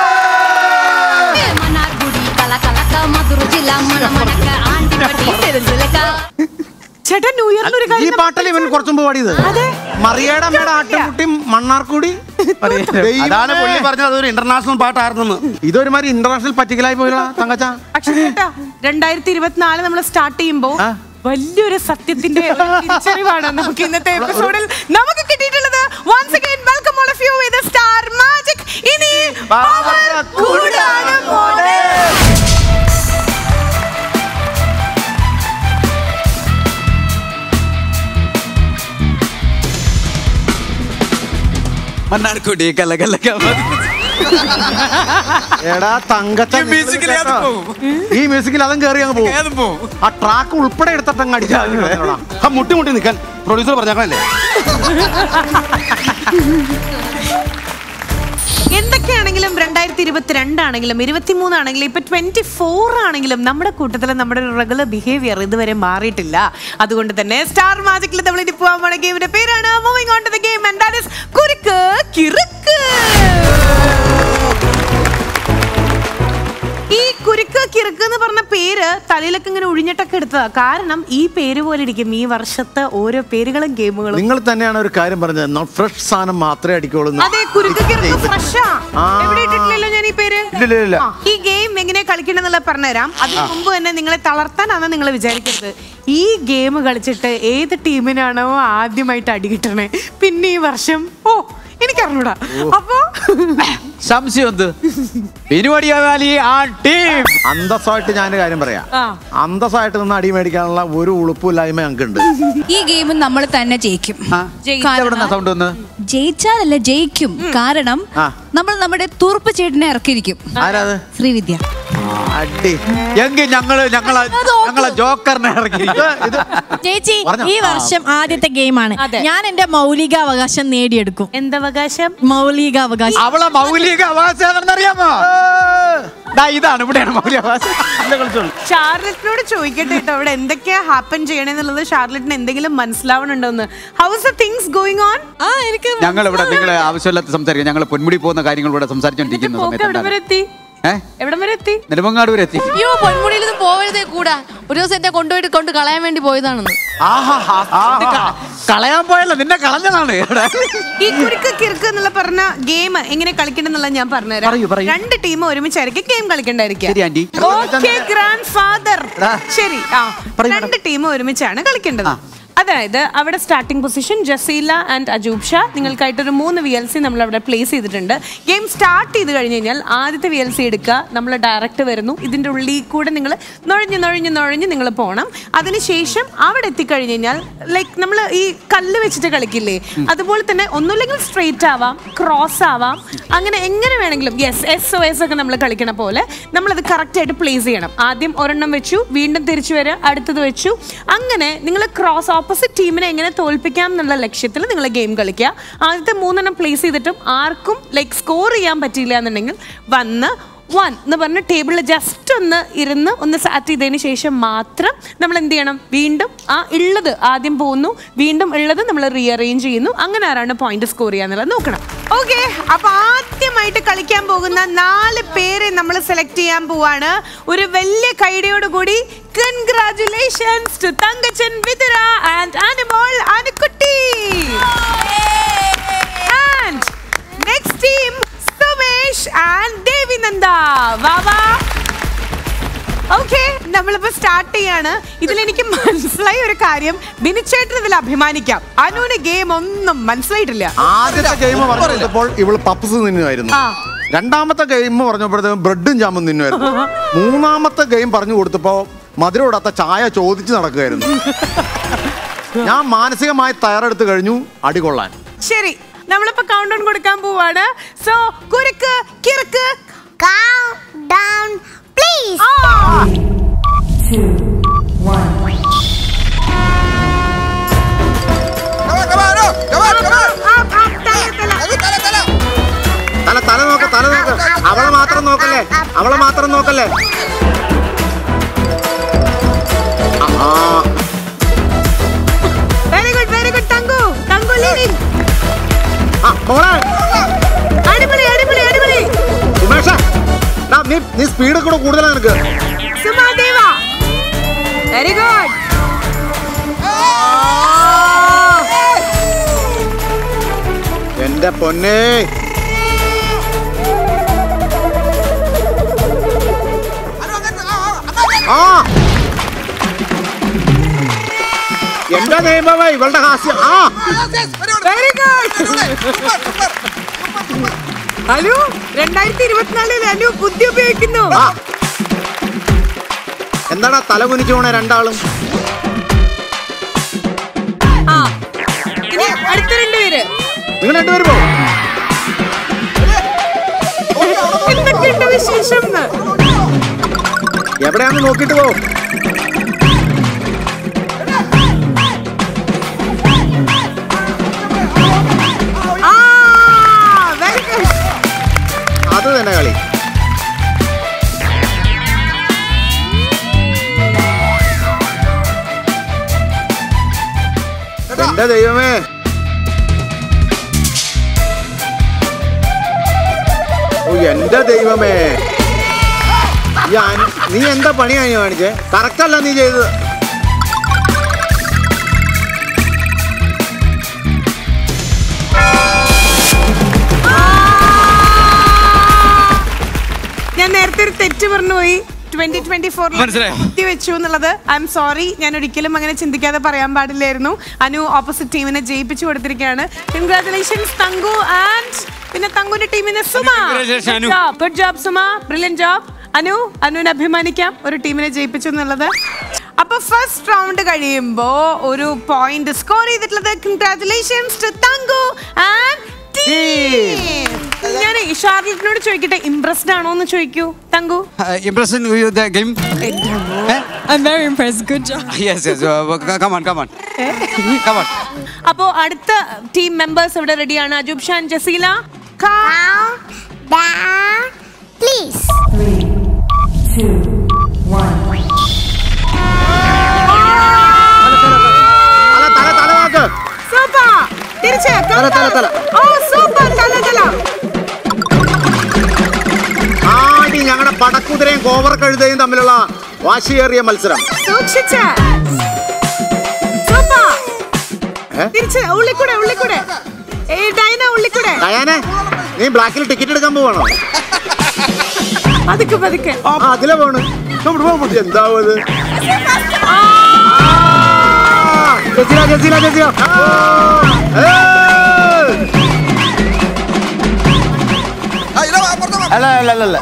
ചേട്ടാ ന്യൂ ഇയറിൽ ഒരു കാര്യം, ഈ പാട്ടല്ലേ ഇവൻ കുറച്ചും പാടിയത്? മറിയയുടെ അമ്മയുടെ ആട്ടുംകുട്ടി മണ്ണാർക്കൂടി. അതാണ് പുള്ളി പറഞ്ഞത് അതൊരു ഇന്റർനാഷണൽ പാട്ടായിരുന്നു. ഇതൊരുമാതിരി ഇന്റർനാഷണൽ പറ്റിക്കലായി പോയില്ല തങ്കച്ച. പക്ഷേ ചേട്ടാ 2024 നമ്മൾ സ്റ്റാർട്ട് ചെയ്യുമ്പോ വലിയൊരു സത്യത്തിന്റെ തിരിച്ചറിവാണ് നമുക്ക് ഇന്നത്തെ എപ്പിസോഡിൽ നമുക്ക് കിട്ടിയിട്ടുള്ളത്. Once again welcome all of you with Star Magic. ഇനി പവർ കൂടാണ് മോനെ. മണ്ണാർക്കുടി എടാ തങ്കച്ച, ഈ മ്യൂസിക്കിൽ അതും കയറി അങ്ങ് പോകും. ആ ട്രാക്ക് ഉൾപ്പെടെ എടുത്തിട്ടങ്ങ് അടിച്ചാൽ മുട്ടി നിൽക്കാൻ പ്രൊഡ്യൂസർ പറഞ്ഞാലേ. എന്തൊക്കെയാണെങ്കിലും 2022 ആണെങ്കിലും 23 ആണെങ്കിലും ഇപ്പൊ 24 ആണെങ്കിലും നമ്മുടെ കൂട്ടത്തിൽ നമ്മുടെ ഒരു റെഗുലർ ബിഹേവിയർ ഇതുവരെ മാറിയിട്ടില്ല. അതുകൊണ്ട് തന്നെ സ്റ്റാർ മാജിക്കിൽ നമ്മൾ ഇനി പോകാൻ പോണ ഗെയിമിന്റെ പേരാണ് moving on to the game and that is കുരുക്ക് കിറുക്ക്. ഈ കുരുക്ക് കിറുക്ക് എന്ന് പറഞ്ഞ പേര് തലയിലൊക്കെ ഇങ്ങനെ ഒഴിഞ്ഞിട്ടൊക്കെ എടുത്തതാ. കാരണം ഈ പേര് പോലെ ഇരിക്കും ഈ വർഷത്തെ ഓരോ പേരുകളും ഗെയിമുകളും. നിങ്ങൾ തന്നെയാണ് ഒരു കാര്യം പറഞ്ഞത്, ഫ്രഷ് സാധനം മാത്രമേ അടിക്കുള്ളൂ. അതെ, കുരുക്ക് കിറുക്ക് ഫ്രഷാ. എവിടെ ഇട്ടിട്ടില്ലല്ലോ ഞാൻ ഈ പേര്. ഈ ഗെയിം എങ്ങനെ കളിക്കണമെന്നുള്ള പറഞ്ഞുതരാം. അതിന് മുമ്പ് തന്നെ നിങ്ങളെ തളർത്താനാണ് നിങ്ങൾ വിചാരിക്കരുത്. ഈ ഗെയിം കളിച്ചിട്ട് ഏത് ടീമിനാണോ ആദ്യമായിട്ട് അടി കിട്ടണേ പിന്നെ ഈ വർഷം എനിക്കറിഞ്ഞൂടാ. അപ്പൊ സംശയം അന്തസ്സായിട്ട് ഞാനൊരു കാര്യം പറയാം. അന്തസ്സായിട്ട് നിന്ന് അടി മേടിക്കാനുള്ള ഒരു ഉളുപ്പില്ലായ്മ ഞങ്ങൾക്കുണ്ട്. ഈ ഗെയിം നമ്മൾ തന്നെ ജയിക്കും. ജയിച്ചാലല്ല, ജയിക്കും. കാരണം നമ്മൾ നമ്മുടെ തൂർപ്പ് ചേട്ടനെ ഇറക്കിയിരിക്കും. ശ്രീവിദ്യ. എങ്കിൽ ഞങ്ങളെ ജോക്കറിനെ ഇറക്കി. ചേച്ചി, ഈ വർഷം ആദ്യത്തെ ഗെയിമാണ്. ഞാൻ എന്റെ മൗലികാവകാശം നേടിയെടുക്കും. എന്തവകാശം? മൗലികാവകാശം. അവളെ മൗലിക അവകാശം അറിയാമോ? ഇതാണ് ഇവിടെയാണ് മൗലികാവകാശം. ഷാർലറ്റിനോട് ചോദിക്കട്ടെ കേട്ടോ, അവിടെ എന്തൊക്കെയാ ഹാപ്പൻ ചെയ്യണെന്നുള്ളത് ഷാർലറ്റിന് എന്തെങ്കിലും മനസ്സിലാവണുണ്ടോന്ന്. How's the things going on? ഞങ്ങൾ ഇവിടെ നിങ്ങളെ ആവശ്യമില്ലാത്ത സംസാരിക്കാം. ഞങ്ങൾ പൊന്മുടി പോകുന്ന കാര്യങ്ങൾ ഇവിടെ സംസാരിച്ചോണ്ടിരിക്കുന്ന സമയത്ത് നെടുമങ്ങാട് വരെ എത്തി. അയ്യോ, പൊന്മുടിയിലൊന്നും പോവരുതേ കൂടാ. ഒരു ദിവസം എന്നെ കൊണ്ട് കളയാൻ വേണ്ടി പോയതാണെന്ന്. കളയാൻ പോയല്ല, നിന്നെ കളഞ്ഞതാണ്. ഈ കുരുക്ക് കിറുക്ക് എന്നുള്ള പറഞ്ഞ ഗെയിം എങ്ങനെ കളിക്കണം എന്നുള്ള ഞാൻ പറഞ്ഞുതരാം. 2 ടീം ഒരുമിച്ചായിരിക്കും ഗെയിം കളിക്കണ്ടായിരിക്കും. Grand father. ശരി, 2 ടീം ഒരുമിച്ചാണ് കളിക്കേണ്ടത്. അതായത് അവിടെ starting position Jaseela and Ajoob Sha. നിങ്ങൾക്കായിട്ടൊരു 3 VLC നമ്മൾ അവിടെ പ്ലേസ് ചെയ്തിട്ടുണ്ട്. ഗെയിം സ്റ്റാർട്ട് ചെയ്ത് കഴിഞ്ഞ് കഴിഞ്ഞാൽ ആദ്യത്തെ VLC എടുക്കുക. നമ്മൾ ഡയറക്റ്റ് വരുന്നു. ഇതിൻ്റെ ഉള്ളിൽ കൂടെ നിങ്ങൾ നുഴഞ്ഞ് നിങ്ങൾ പോകണം. അതിനുശേഷം അവിടെ എത്തിക്കഴിഞ്ഞ് കഴിഞ്ഞാൽ ലൈക്ക് നമ്മൾ ഈ കല്ല് വെച്ചിട്ട് കളിക്കില്ലേ, അതുപോലെ തന്നെ ഒന്നുമില്ലെങ്കിൽ സ്ട്രെയിറ്റ് ആവാം, ക്രോസ് ആവാം, അങ്ങനെ എങ്ങനെ വേണമെങ്കിലും. SOS ഒക്കെ നമ്മൾ കളിക്കണ പോലെ നമ്മളത് കറക്റ്റായിട്ട് പ്ലേസ് ചെയ്യണം. ആദ്യം ഒരെണ്ണം വെച്ചു, വീണ്ടും തിരിച്ചു വരിക, അടുത്തത് വെച്ചു, അങ്ങനെ നിങ്ങൾ ക്രോസ് ഓപ്പോസിറ്റ് ടീമിനെ എങ്ങനെ തോൽപ്പിക്കാം എന്നുള്ള ലക്ഷ്യത്തിൽ നിങ്ങൾ ഗെയിം കളിക്കുക. ആദ്യത്തെ 3 പ്ലേസ് ചെയ്തിട്ടും ആർക്കും ലൈക്ക് സ്കോർ ചെയ്യാൻ പറ്റിയില്ല എന്നുണ്ടെങ്കിൽ വന്ന് 1 എന്ന് പറഞ്ഞ ടേബിളിൽ ജസ്റ്റ് ഒന്ന് സാറ്റ് ചെയ്തതിന് ശേഷം മാത്രം നമ്മൾ എന്ത് ചെയ്യണം, വീണ്ടും ആ ഉള്ളത് ആദ്യം പോകുന്നു, വീണ്ടും ഉള്ളത് നമ്മൾ റീഅറേഞ്ച് ചെയ്യുന്നു. അങ്ങനെ ആരാണ് പോയിന്റ് സ്കോർ ചെയ്യാന്നുള്ളത് നോക്കണം. ഓക്കെ, അപ്പൊ ആദ്യമായിട്ട് കളിക്കാൻ പോകുന്ന 4 പേരെ നമ്മൾ സെലക്ട് ചെയ്യാൻ പോവാണ്. ഒരു വലിയ കൈഡിയോട് കൂടി congratulations to Thankachan Vithura and Anumol Anukutty. And next team Sumesh and Devinanda. Vava. Okay, നമ്മളിപ്പോ സ്റ്റാർട്ട് ചെയ്യാണ്. ഇതിലെനിക്ക് മനസ്സിലായ ഒരു കാര്യം, ബിനിച്ചേട്ടൻ ഇതിൽ അഭിമാനിക്കാം. അനുവിന് ഗെയിം ഒന്നും മനസ്സിലായിട്ടില്ല. ആദ്യത്തെ ഗെയിം പറഞ്ഞപ്പോൾ ഇവള് പപ്സ് തിന്നുമായിരുന്നു. രണ്ടാമത്തെ ഗെയിം പറഞ്ഞപ്പോഴത്തേക്കും ബ്രെഡും ജാമും തിന്നുമായിരുന്നു. മൂന്നാമത്തെ ഗെയിം പറഞ്ഞു കൊടുത്തപ്പോ മധുരമിടാത്ത ചായ ചോദിച്ചു നടക്കുകയായിരുന്നു. ഞാൻ മാനസികമായി തയ്യാറെടുത്ത് കഴിഞ്ഞു അടികൊള്ളാൻ. ശരി, നമ്മളിപ്പോ കൗണ്ട് ഡൗൺ കൊടുക്കാൻ പോവാണ്. സോ കുരുക്ക് കിറുക്ക് കൗണ്ട് ഡൗൺ പ്ലീസ്. 2 1 തല നോക്ക്, തല നോക്ക്. അവളെ മാത്രം നോക്കല്ലേ, അവളെ മാത്രം നോക്കല്ലേ. Very good, very good. Thanku, Thanku leading. അടിപൊളി, അടിപൊളി, അടിപൊളി. സുമേഷ, നീ സ്പീഡ് കൂടെ കൂടുതലാണ് നിനക്ക്. സുമാദേവ, വെരി ഗുഡ്. എന്റെ പൊന്നേ, എന്റെ ദൈവമേ ഇവളുടെ ഹാസ്യം. Very good. അനു 2024 അനു ബുദ്ധി ഉപയോഗിക്കുന്നു. എന്താടാ തല കുനിച്ചു പോണേ രണ്ടാളും? ഇനി അടുത്ത 2 പേര്. നിങ്ങൾ 2 പേര് പോ. എന്തൊക്കെയുണ്ട് വിശേഷം? എവിടെയാന്ന് നോക്കിട്ട് പോ. അത് തന്നെ കളി. എന്റെ ദൈവമേ, എന്റെ ദൈവമേ, നീ എന്താ പണിയാണ് കാണിച്ചേ? കറക്റ്റ് അല്ല നീ ചെയ്തത്. ഞാൻ നേരത്തെ ഒരു തെറ്റ് പറഞ്ഞുപോയി. 2024 വെച്ചു എന്നുള്ളത് ഐ എം സോറി. ഞാൻ ഒരിക്കലും അങ്ങനെ ചിന്തിക്കാതെ പറയാൻ പാടില്ലായിരുന്നു. അനു ഓപ്പോസിറ്റ് ടീമിനെ ജയിപ്പിച്ചു കൊടുത്തിരിക്കുകയാണ്. കൺഗ്രാറ്റുലേഷൻസ് തങ്കു ആൻഡ് പിന്നെ തങ്കുവിന്റെ ടീമിനെ Suma. Good job Suma, brilliant job. അനുവിനെ അഭിമാനിക്കാം, ഒരു ടീമിനെ ജയിപ്പിച്ചു എന്നുള്ളത്. അപ്പൊ ഫസ്റ്റ് റൗണ്ട് കഴിയുമ്പോ ഒരു പോയിന്റ് സ്കോർ ചെയ്തിട്ടുള്ളത് congratulations to Thanku and team. ഞാൻ ഷാർലറ്റിനോട് ചോദിക്കട്ടെ, ഇംപ്രസ്ഡ് ആണോ എന്ന് ചോദിക്കൂ Thanku. Impressed with the game? I'm very impressed. Good job. Yes, yes. Come on, come on. Come on. അപ്പോ അടുത്ത ടീം മെമ്പേഴ്സ് ഇവിടെ റെഡിയാണ്. Ajoob Shan, Jaseela. Count down please. 3 2 1 super. തിരിച്ച് ഓ സൂപ്പർ. ആടി ഞങ്ങളുടെ പടക്കുതിരയും കോവർ കഴുതയും തമ്മിലുള്ള വാശിയേറിയ മത്സരം. സൂക്ഷിച്ച്. സൂപ്പർ. തിരിച്ച് ഉള്ളിക്കൂടെ. ഡൈന ഉള്ളിക്കൂടെ. ഡയാനെ, നീ ബ്ലാക്കിൽ ടിക്കറ്റ് എടുക്കാൻ പോവാണോ? പതുക്കെ. അതിലെ പോണ്. എന്താവത്? ജസീല. അല്ല.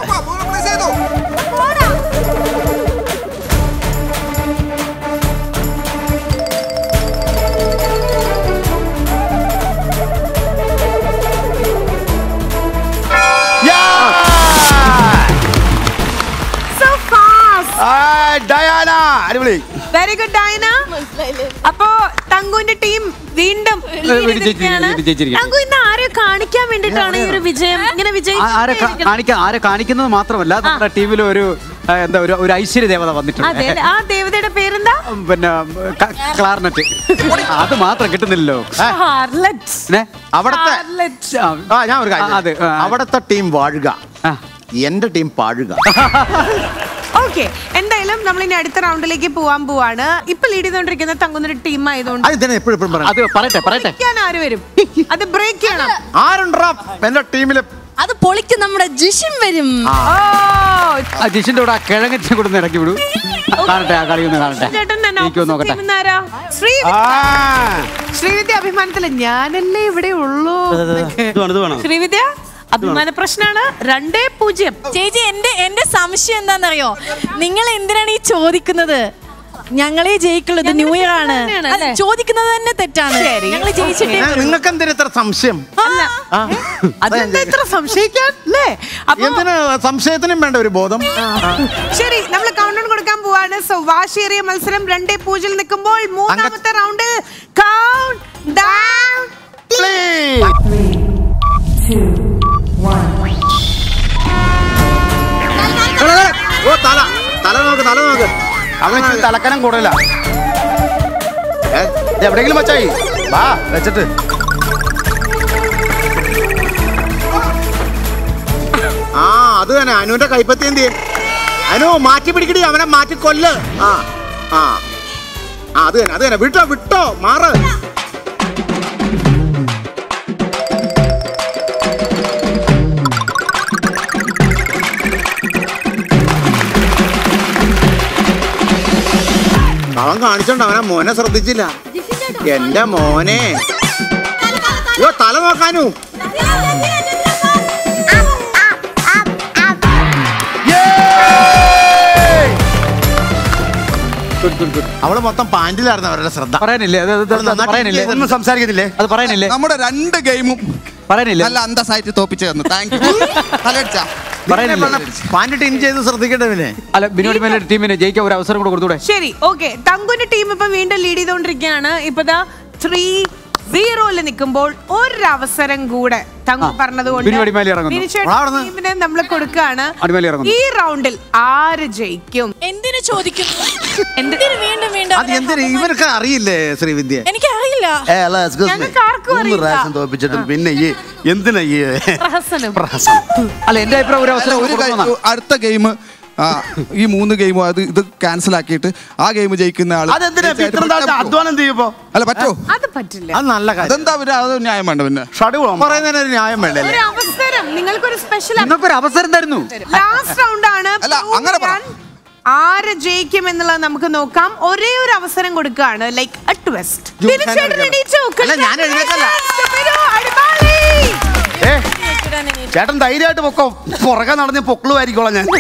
ഡയാന, അടിപൊളി. Very good Diana. അപ്പോ തങ്കുവിന്റെ ടീം വീണ്ടും തങ്കു ഇന്ന് ആരെ കാണിക്കാൻ വേണ്ടിട്ടാണ് ഈ ഒരു വിജയം ഇങ്ങനെ ആരെ കാണിക്കുന്നത് മാത്രമല്ല നമ്മുടെ ടീമിൽ ഒരു എന്താ ഒരു ഐശ്വര്യ ദേവത വന്നിട്ടുണ്ട്. ആ ദേവതയുടെ പേരെന്താ? പിന്നെ ക്ലാർനെറ്റ്. അത് മാത്രം കിട്ടുന്നില്ലല്ലോ. അവിടത്തെ ടീം വാഴുക, എന്റെ ടീം പാഴുക. ഓക്കെ, എന്തായാലും നമ്മൾ ഇനി അടുത്ത റൗണ്ടിലേക്ക് പോവാണ്. ഇപ്പൊ ലീഡ് ചെയ്തോണ്ടിരിക്കുന്ന തങ്കുന്നൊരു ടീം ആയതുകൊണ്ട് ആര് വരും? അത് ബ്രേക്ക് ചെയ്യണം. ആരുണ്ടാ എന്റെ ടീമില്? അത് പൊളിക്ക് നമ്മുടെ ജിഷിൻ വരും. ജിഷിന്റെ കൂടെ കിഴങ്ങറ്റിനെ കൂടെ ഇറക്കി വിടും. കാണട്ടെ, ആ കളി ഒന്ന് കാണട്ടെ. നോക്കട്ടെ. ശ്രീവിദ്യ അഭിമാനത്തില് ഞാനല്ലേ ഇവിടെ ഉള്ളൂ. ശ്രീവിദ്യ അഭിമാന പ്രശ്നമാണ്. 2-0. ചേച്ചി എന്റെ സംശയം എന്താണെന്നറിയോ? നിങ്ങൾ എന്തിനാണ് ഈ ചോദിക്കുന്നത്? ഞങ്ങളെ ജയിക്കുള്ളത് ന്യൂ ഇയർ ആണ്. ചോദിക്കുന്നത് തന്നെ തെറ്റാണ്. ഞങ്ങൾ ജയിച്ചിട്ടേ. നിങ്ങൾക്ക് എന്തിനാ ഇത്ര സംശയം? സംശയത്തിനും വേണ്ട ഒരു ബോധം. ശരി, നമ്മൾ കൗണ്ട് ഡൗൺ കൊടുക്കാൻ പോവാണ്. സോ വാശിയേറിയ മത്സരം 2-0 നിൽക്കുമ്പോൾ മൂന്നാമത്തെ റൗണ്ടിൽ കൗണ്ട് ഡൗൺ പ്ലീസ്. 3, 2, 1. തല നോക്ക്. അവന് തലക്കനം കൂടുതല. എവിടെയെങ്കിലും വച്ചായി വാ വെച്ചിട്ട്. അത് തന്നെ അനുവിന്റെ കൈപ്പത്തി എന്ത് ചെയ്യും? അനു മാറ്റി പിടിക്കടി, അവനെ മാറ്റി കൊല്ല്. അത് തന്നെ വിട്ടോ മാറ്. അവൻ കാണിച്ചോണ്ട് അവനെ മോനെ ശ്രദ്ധിച്ചില്ല. എന്റെ മോനെ തല നോക്കാനു. അവള് മൊത്തം പാൻറിലായിരുന്നു അവരുടെ ശ്രദ്ധ. പറയാനില്ലേ? ഒന്നും സംസാരിക്കുന്നില്ലേ? അത് പറയാനില്ലേ? നമ്മുടെ 2 ഗെയിമും പറയാനില്ലേ? നല്ല അന്തസ്സായിട്ട് തോപ്പിച്ചു തന്നു. Thank you. പാൻറ് ടീം ചെയ്ത് ശ്രദ്ധിക്കട്ടെ. അല്ല, ബിനോടി ടീമിന് ജയിക്കാൻ ഒരു അവസരം കൂടെ കൊടുത്തൂടെ? ശരി, ഓക്കെ. തങ്കുന്റെ ടീം ഇപ്പൊ വീണ്ടും ലീഡ് ചെയ്തോണ്ടിരിക്കുകയാണ്. ഇപ്പൊ 3-0 നിൽക്കുമ്പോൾ ഒരവസരം കൂടെ തങ്കു പറഞ്ഞതുകൊണ്ട് ടീമിനെ നമ്മൾ കൊടുക്കുകയാണ്. ഈ റൗണ്ടിൽ ആര് ജയിക്കും? എന്തിനു ചോദിക്കുന്നു? ഇവർക്ക് അറിയില്ലേ ശ്രീവിദ്യ? എനിക്ക് അറിയില്ല. പിന്നെ എന്തിനാ അല്ല, എന്റെ അഭിപ്രായം അടുത്ത ഗെയിം ഈ 3 ഗെയിം ഇത് ക്യാൻസൽ ആക്കിയിട്ട് ആ ഗെയിം ജയിക്കുന്ന ആള് അധ്വാനം ചെയ്യുമ്പോ അല്ല പറ്റോ? അത് പറ്റില്ല. അത് നല്ല കാര്യം. അതെന്താ അത് ന്യായം വേണ്ട. പിന്നെ പറയുന്നതിന് ഒരു ന്യായം വേണ്ടേ? അവസരം നിങ്ങൾക്കൊരു സ്പെഷ്യൽ അവസരം തരുന്നു. ലാസ്റ്റ് റൗണ്ട് ആണ്. അല്ല, അങ്ങനെ ആര് ജയിക്കും എന്നുള്ളത് നമുക്ക് നോക്കാം. ഒരേ ഒരു അവസരം കൊടുക്കുകയാണ്. Like a twist. ചേട്ടൻ ധൈര്യമായിട്ട് പൊക്കോ. പുറകെ നടന്ന് പൊക്കളുമായിരിക്കോളാം ഞാൻ.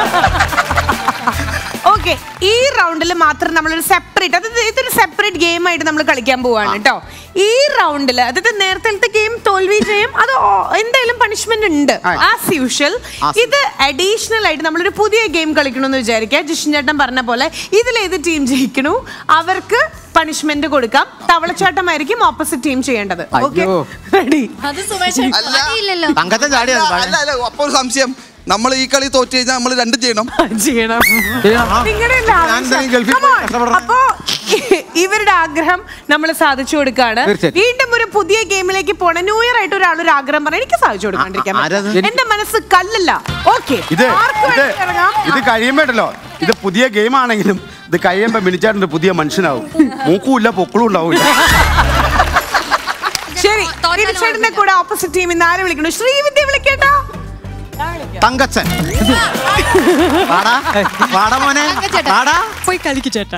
ഓക്കെ, ഈ റൗണ്ടിൽ മാത്രം നമ്മളൊരു സെപ്പറേറ്റ്, അതായത് ഇതൊരു സെപ്പറേറ്റ് ഗെയിം ആയിട്ട് നമ്മൾ കളിക്കാൻ പോവാണ് കേട്ടോ. ഈ റൗണ്ടിൽ അതായത് നേരത്തെ ഗെയിം തോൽവി ചെയ്യും, അത് എന്തായാലും പണിഷ്മെന്റ് ഉണ്ട് ആസ് യൂഷ്വൽ. ഇത് അഡീഷണൽ ആയിട്ട് നമ്മളൊരു പുതിയ ഗെയിം കളിക്കണമെന്ന് വിചാരിക്കുക. ജിഷൻ ചേട്ടൻ പറഞ്ഞ പോലെ ഇതിലേത് ടീം ജയിക്കണു അവർക്ക് പണിഷ്മെന്റ് കൊടുക്കാം. തവളച്ചാട്ടമായിരിക്കും ഓപ്പോസിറ്റ് ടീം ചെയ്യേണ്ടത്. Okay, ready? അപ്പൊ ഒരു സംശയം, നമ്മൾ ഈ കളി തോറ്റ് കഴിഞ്ഞാൽ നമ്മൾ 2 ചെയ്യണം. അപ്പോ ഇവരുടെ ആഗ്രഹം നമ്മൾ സാധിച്ചു കൊടുക്കാണ്. വീണ്ടും ഒരു പുതിയ ഗെയിമിലേക്ക് പോണ ന്യൂ ഇയർ ആയിട്ട് ഒരാളൊരു ആഗ്രഹം പറഞ്ഞാൽ എനിക്ക് സാധിച്ചു കൊടുക്കാണ്ടിരിക്കാൻ. എന്റെ മനസ്സ് കല്ലല്ല. ഓക്കെ, ഇത് കഴിയുമ്പോഴല്ലോ, ഇത് പുതിയ ഗെയിം ആണെങ്കിലും ഇത് കഴിയുമ്പോ മിനിച്ചാട്ടിന്റെ പുതിയ മനുഷ്യനാവും. മൂക്കൂല്ല പൊക്കളും ഉണ്ടാവും. ശരി, ചേട്ടന്റെ കൂടെ ഓപ്പോസിറ്റ് ടീം ഇന്ന് ആരെ വിളിക്കണു? ശ്രീവിദ്യ വിളിക്കേട്ടാ. തങ്കച്ചൻ പോയി കളിക്കു ചേട്ടാ.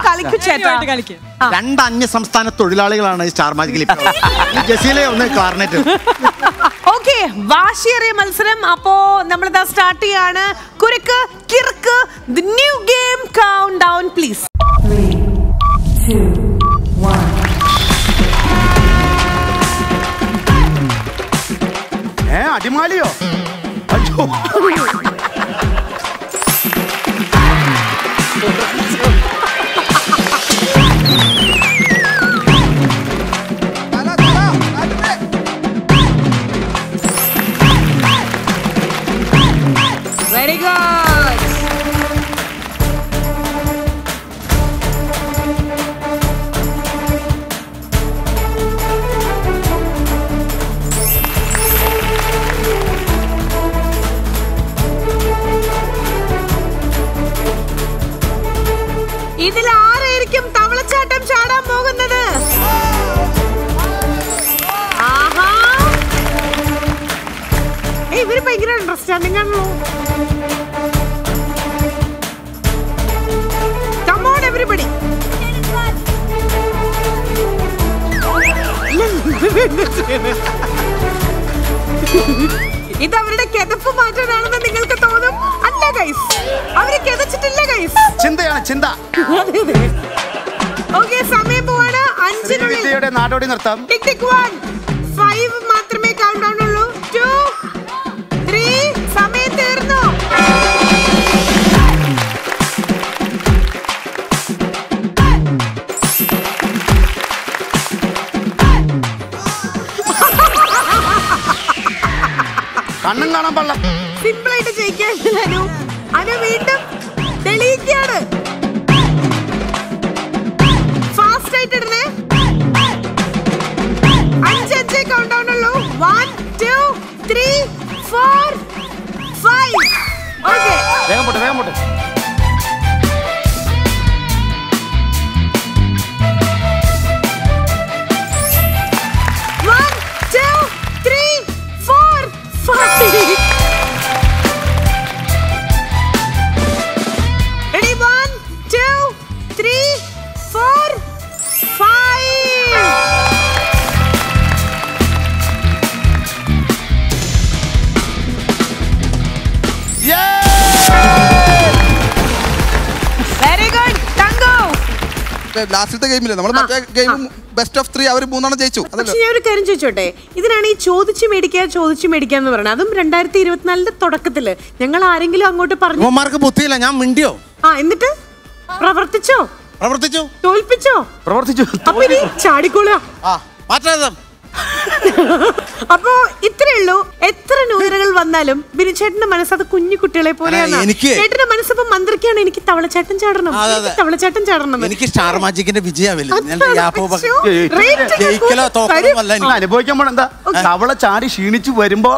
2 അന്യ സംസ്ഥാന തൊഴിലാളികളാണ് ഈ സ്റ്റാർ മാജിക്കിൽ. ജസീലെ ഒന്ന് ക്ലാർനെറ്റ്. ഓക്കെ, വാശിയേറിയ മത്സരം. അപ്പോ നമ്മളിതാ സ്റ്റാർട്ട് ചെയ്യാണ്. കുരുക്ക് കിറുക്ക് the new game count down please. 3, 2, 1. അടിമാലിയോ? അണ്ടർസ്റ്റാൻഡിംഗ് ആണല്ലോ. Come on everybody. ഇത് അവരുടെ കിതപ്പ് മാറ്റാനാണെന്ന് നിങ്ങൾക്ക് തോന്നും. അല്ല ഗൈസ്, അവര് കിതച്ചിട്ടില്ല ഗൈസ്. ചിന്തയാണ് ചിന്ത. ഓക്കേ, സമയം പോവാണ്. 5 നാടോടി നിർത്താം. 5 മാത്രമേ കൗണ്ട് ഡൗൺ ഉള്ളൂ. 2 3 സമയം തീർന്നു. കണ്ണും കാണാൻ പാടില്ല. സിമ്പിൾ ആയിട്ട് ജയിക്കാൻ അനു വീണ്ടും തെളിയിക്കാണ്. ഫാസ്റ്റ് ആയിട്ട് ഇടണേ. 5 കൗണ്ട് ഡൗൺ ഉള്ളൂ. 1 2 3 4 5. ഓക്കേ, വേഗം പോട്ടെ വേഗം പോട്ടെ. Ready? 1 2 3 4 5. Very good, Tango. ലാസ്റ്റത്തെ ഗെയിമില്ലേ നമ്മൾ മറ്റേ ഗെയിം ബെസ്റ്റ് ഓഫ് 3 അവർ 3 ജയിച്ചു. പക്ഷെ ഞാൻ ഒരു കാര്യം ചോദിച്ചോട്ടെ, ഇതിനാണ് ഈ ചോദിച്ചു മേടിക്കുക എന്ന് പറയുന്നത്. അതും 2024 തുടക്കത്തില് ഞങ്ങൾ ആരെങ്കിലും അങ്ങോട്ട് പറഞ്ഞു ബുദ്ധിയില്ല, ഞാൻ മിണ്ടിയോ? എന്നിട്ട് പ്രവർത്തിച്ചോ? തോൽപ്പിച്ചോ? അപ്പൊ ഇനി ചാടിക്കോളുക. അപ്പോ ഇത്രേ ഉള്ളൂ. എത്ര ന്യൂയറുകൾ വന്നാലും ബിനുചേട്ടന്റെ മനസ്സ് അത് കുഞ്ഞു കുട്ടികളെ പോലെയാണ്. ചേട്ടന്റെ മനസ്സിപ്പോ മന്ത്രിക്കാണ്, എനിക്ക് തവളച്ചാട്ടം ചാടണം, തവളച്ചാട്ടം ചാടണം. എനിക്ക് സ്റ്റാർ മാജിക്കിന്റെ വിജയാവില്ല. അനുഭവിക്കാൻ പോണ എന്താ, തവള ചാടി ക്ഷീണിച്ചു വരുമ്പോ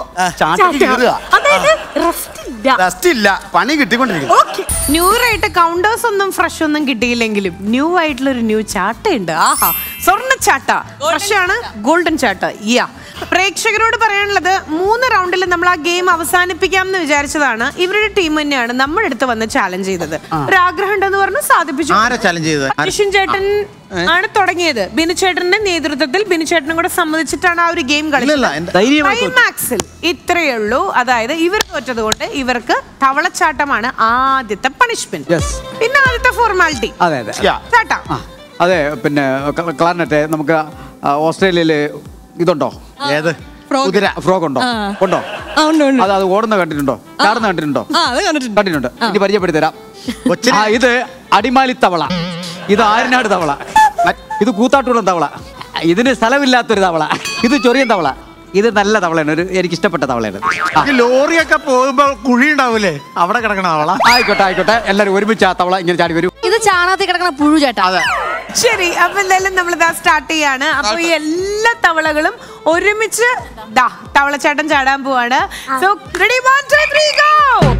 റെസ്റ്റ് ഇല്ല, പണി കിട്ടിക്കൊണ്ടിരിക്കും. ന്യൂ ആയിട്ട് കൗണ്ടേഴ്സ് ഒന്നും ഫ്രഷ് ഒന്നും കിട്ടിയില്ലെങ്കിലും ന്യൂ ആയിട്ടുള്ള ഒരു ന്യൂ ചാട്ടയുണ്ട്. ആഹാ, സ്വർണ്ണ ചാട്ട, ഫ്രഷ് ആണ്, ഗോൾഡൻ ചാട്ട. പ്രേക്ഷകരോട് പറയാനുള്ളത്, 3 റൗണ്ടിൽ നമ്മൾ ആ ഗെയിം അവസാനിപ്പിക്കാം എന്ന് വിചാരിച്ചതാണ്. ഇവരുടെ ടീം തന്നെയാണ് നമ്മുടെ അടുത്ത് വന്ന് ചാലഞ്ച് ചെയ്തത്. ഒരു ആഗ്രഹം ഉണ്ടെന്ന് പറഞ്ഞു സാധിപ്പിച്ചു. നിഷിൻ ചേട്ടൻ ആണ് തുടങ്ങിയത്. ബിനുചേട്ടന്റെ നേതൃത്വത്തിൽ ബിനുചേട്ടനും കൂടെ സമ്മതിച്ചിട്ടാണ് ആ ഒരു ഗെയിം കളിച്ചത്. ക്ലൈമാക്സിൽ ഇത്രയേ ഉള്ളൂ. അതായത് ഇവർ തോറ്റത് കൊണ്ട് ഇവർക്ക് തവളച്ചാട്ടമാണ് ആദ്യത്തെ പണിഷ്മെന്റ്. പിന്നെ ആദ്യത്തെ ഫോർമാലിറ്റി ചാട്ട. അതെ, പിന്നെ ക്ലാർനെറ്റ് നമുക്ക് ഓസ്ട്രേലിയയില് ഇതുണ്ടോ? ഏത് ഫ്രോഗ് ഉണ്ടോ? ഉണ്ടോ? അത് ഓടുന്ന കണ്ടിട്ടുണ്ടോ? ചാടുന്ന കണ്ടിട്ടുണ്ടോ? കണ്ടിട്ടുണ്ട്. ഇനി പരിചയപ്പെടുത്തരാം. ഇത് അടിമാലി തവള, ഇത് ആര്യനാട് തവള, ഇത് കൂത്താട്ടുകുളം തവള, ഇതിന് സ്ഥലമില്ലാത്തൊരു തവള, ഇത് ചൊറിയൻ തവള, ഇത് നല്ല തവളയാണ്, ഒരു എനിക്ക് ഇഷ്ടപ്പെട്ട തവളയാണ്. ലോറിയൊക്കെ പോകുമ്പോ കുഴി ഉണ്ടാവൂലേ, അവിടെ കിടക്കണ തവള. ആയിക്കോട്ടെ, എല്ലാരും ഒരുമിച്ച് ആ തവള ഇങ്ങനെ ചാടി വരും. ഇത് ചാണകത്തിൽ കിടക്കണ പുഴു ചേട്ടാ. ശരി, അപ്പൊ എന്തായാലും നമ്മളിതാ സ്റ്റാർട്ട് ചെയ്യാണ്. അപ്പൊ ഈ എല്ലാ തവളകളും ഒരുമിച്ച് തവളച്ചാട്ടം ചാടാൻ പോവാണ്. So ready, 1 2 3 go.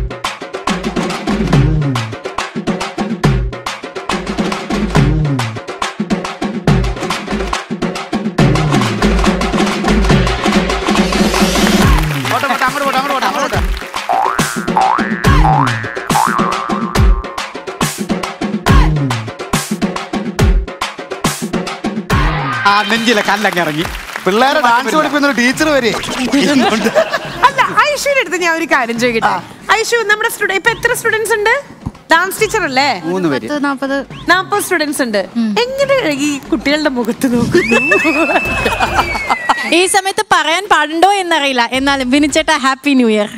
ആ നെഞ്ചിലെ കല്ലങ്ങ് ഇറങ്ങി. പിള്ളേരെ ഡാൻസ് പഠിപ്പിക്കുന്ന ടീച്ചർ വരെ. അല്ല, ഐഷുവിന്റെ അടുത്ത് ഞാൻ ഒരു കാര്യം ചോദിക്കട്ടെ. ഐഷു, നമ്മുടെ ഇപ്പൊ എത്ര സ്റ്റുഡൻസ് ഉണ്ട്? ഡാൻസ് ടീച്ചർ അല്ലേ? 40 സ്റ്റുഡൻസ് ഉണ്ട്. എങ്ങനെ ഈ കുട്ടികളുടെ മുഖത്ത് നോക്കുന്നു? ഈ സമയത്ത് പറയാൻ പാടുണ്ടോ എന്നറിയില്ല, എന്നാലും ബിനുചേട്ടാ ഹാപ്പി ന്യൂ ഇയർ.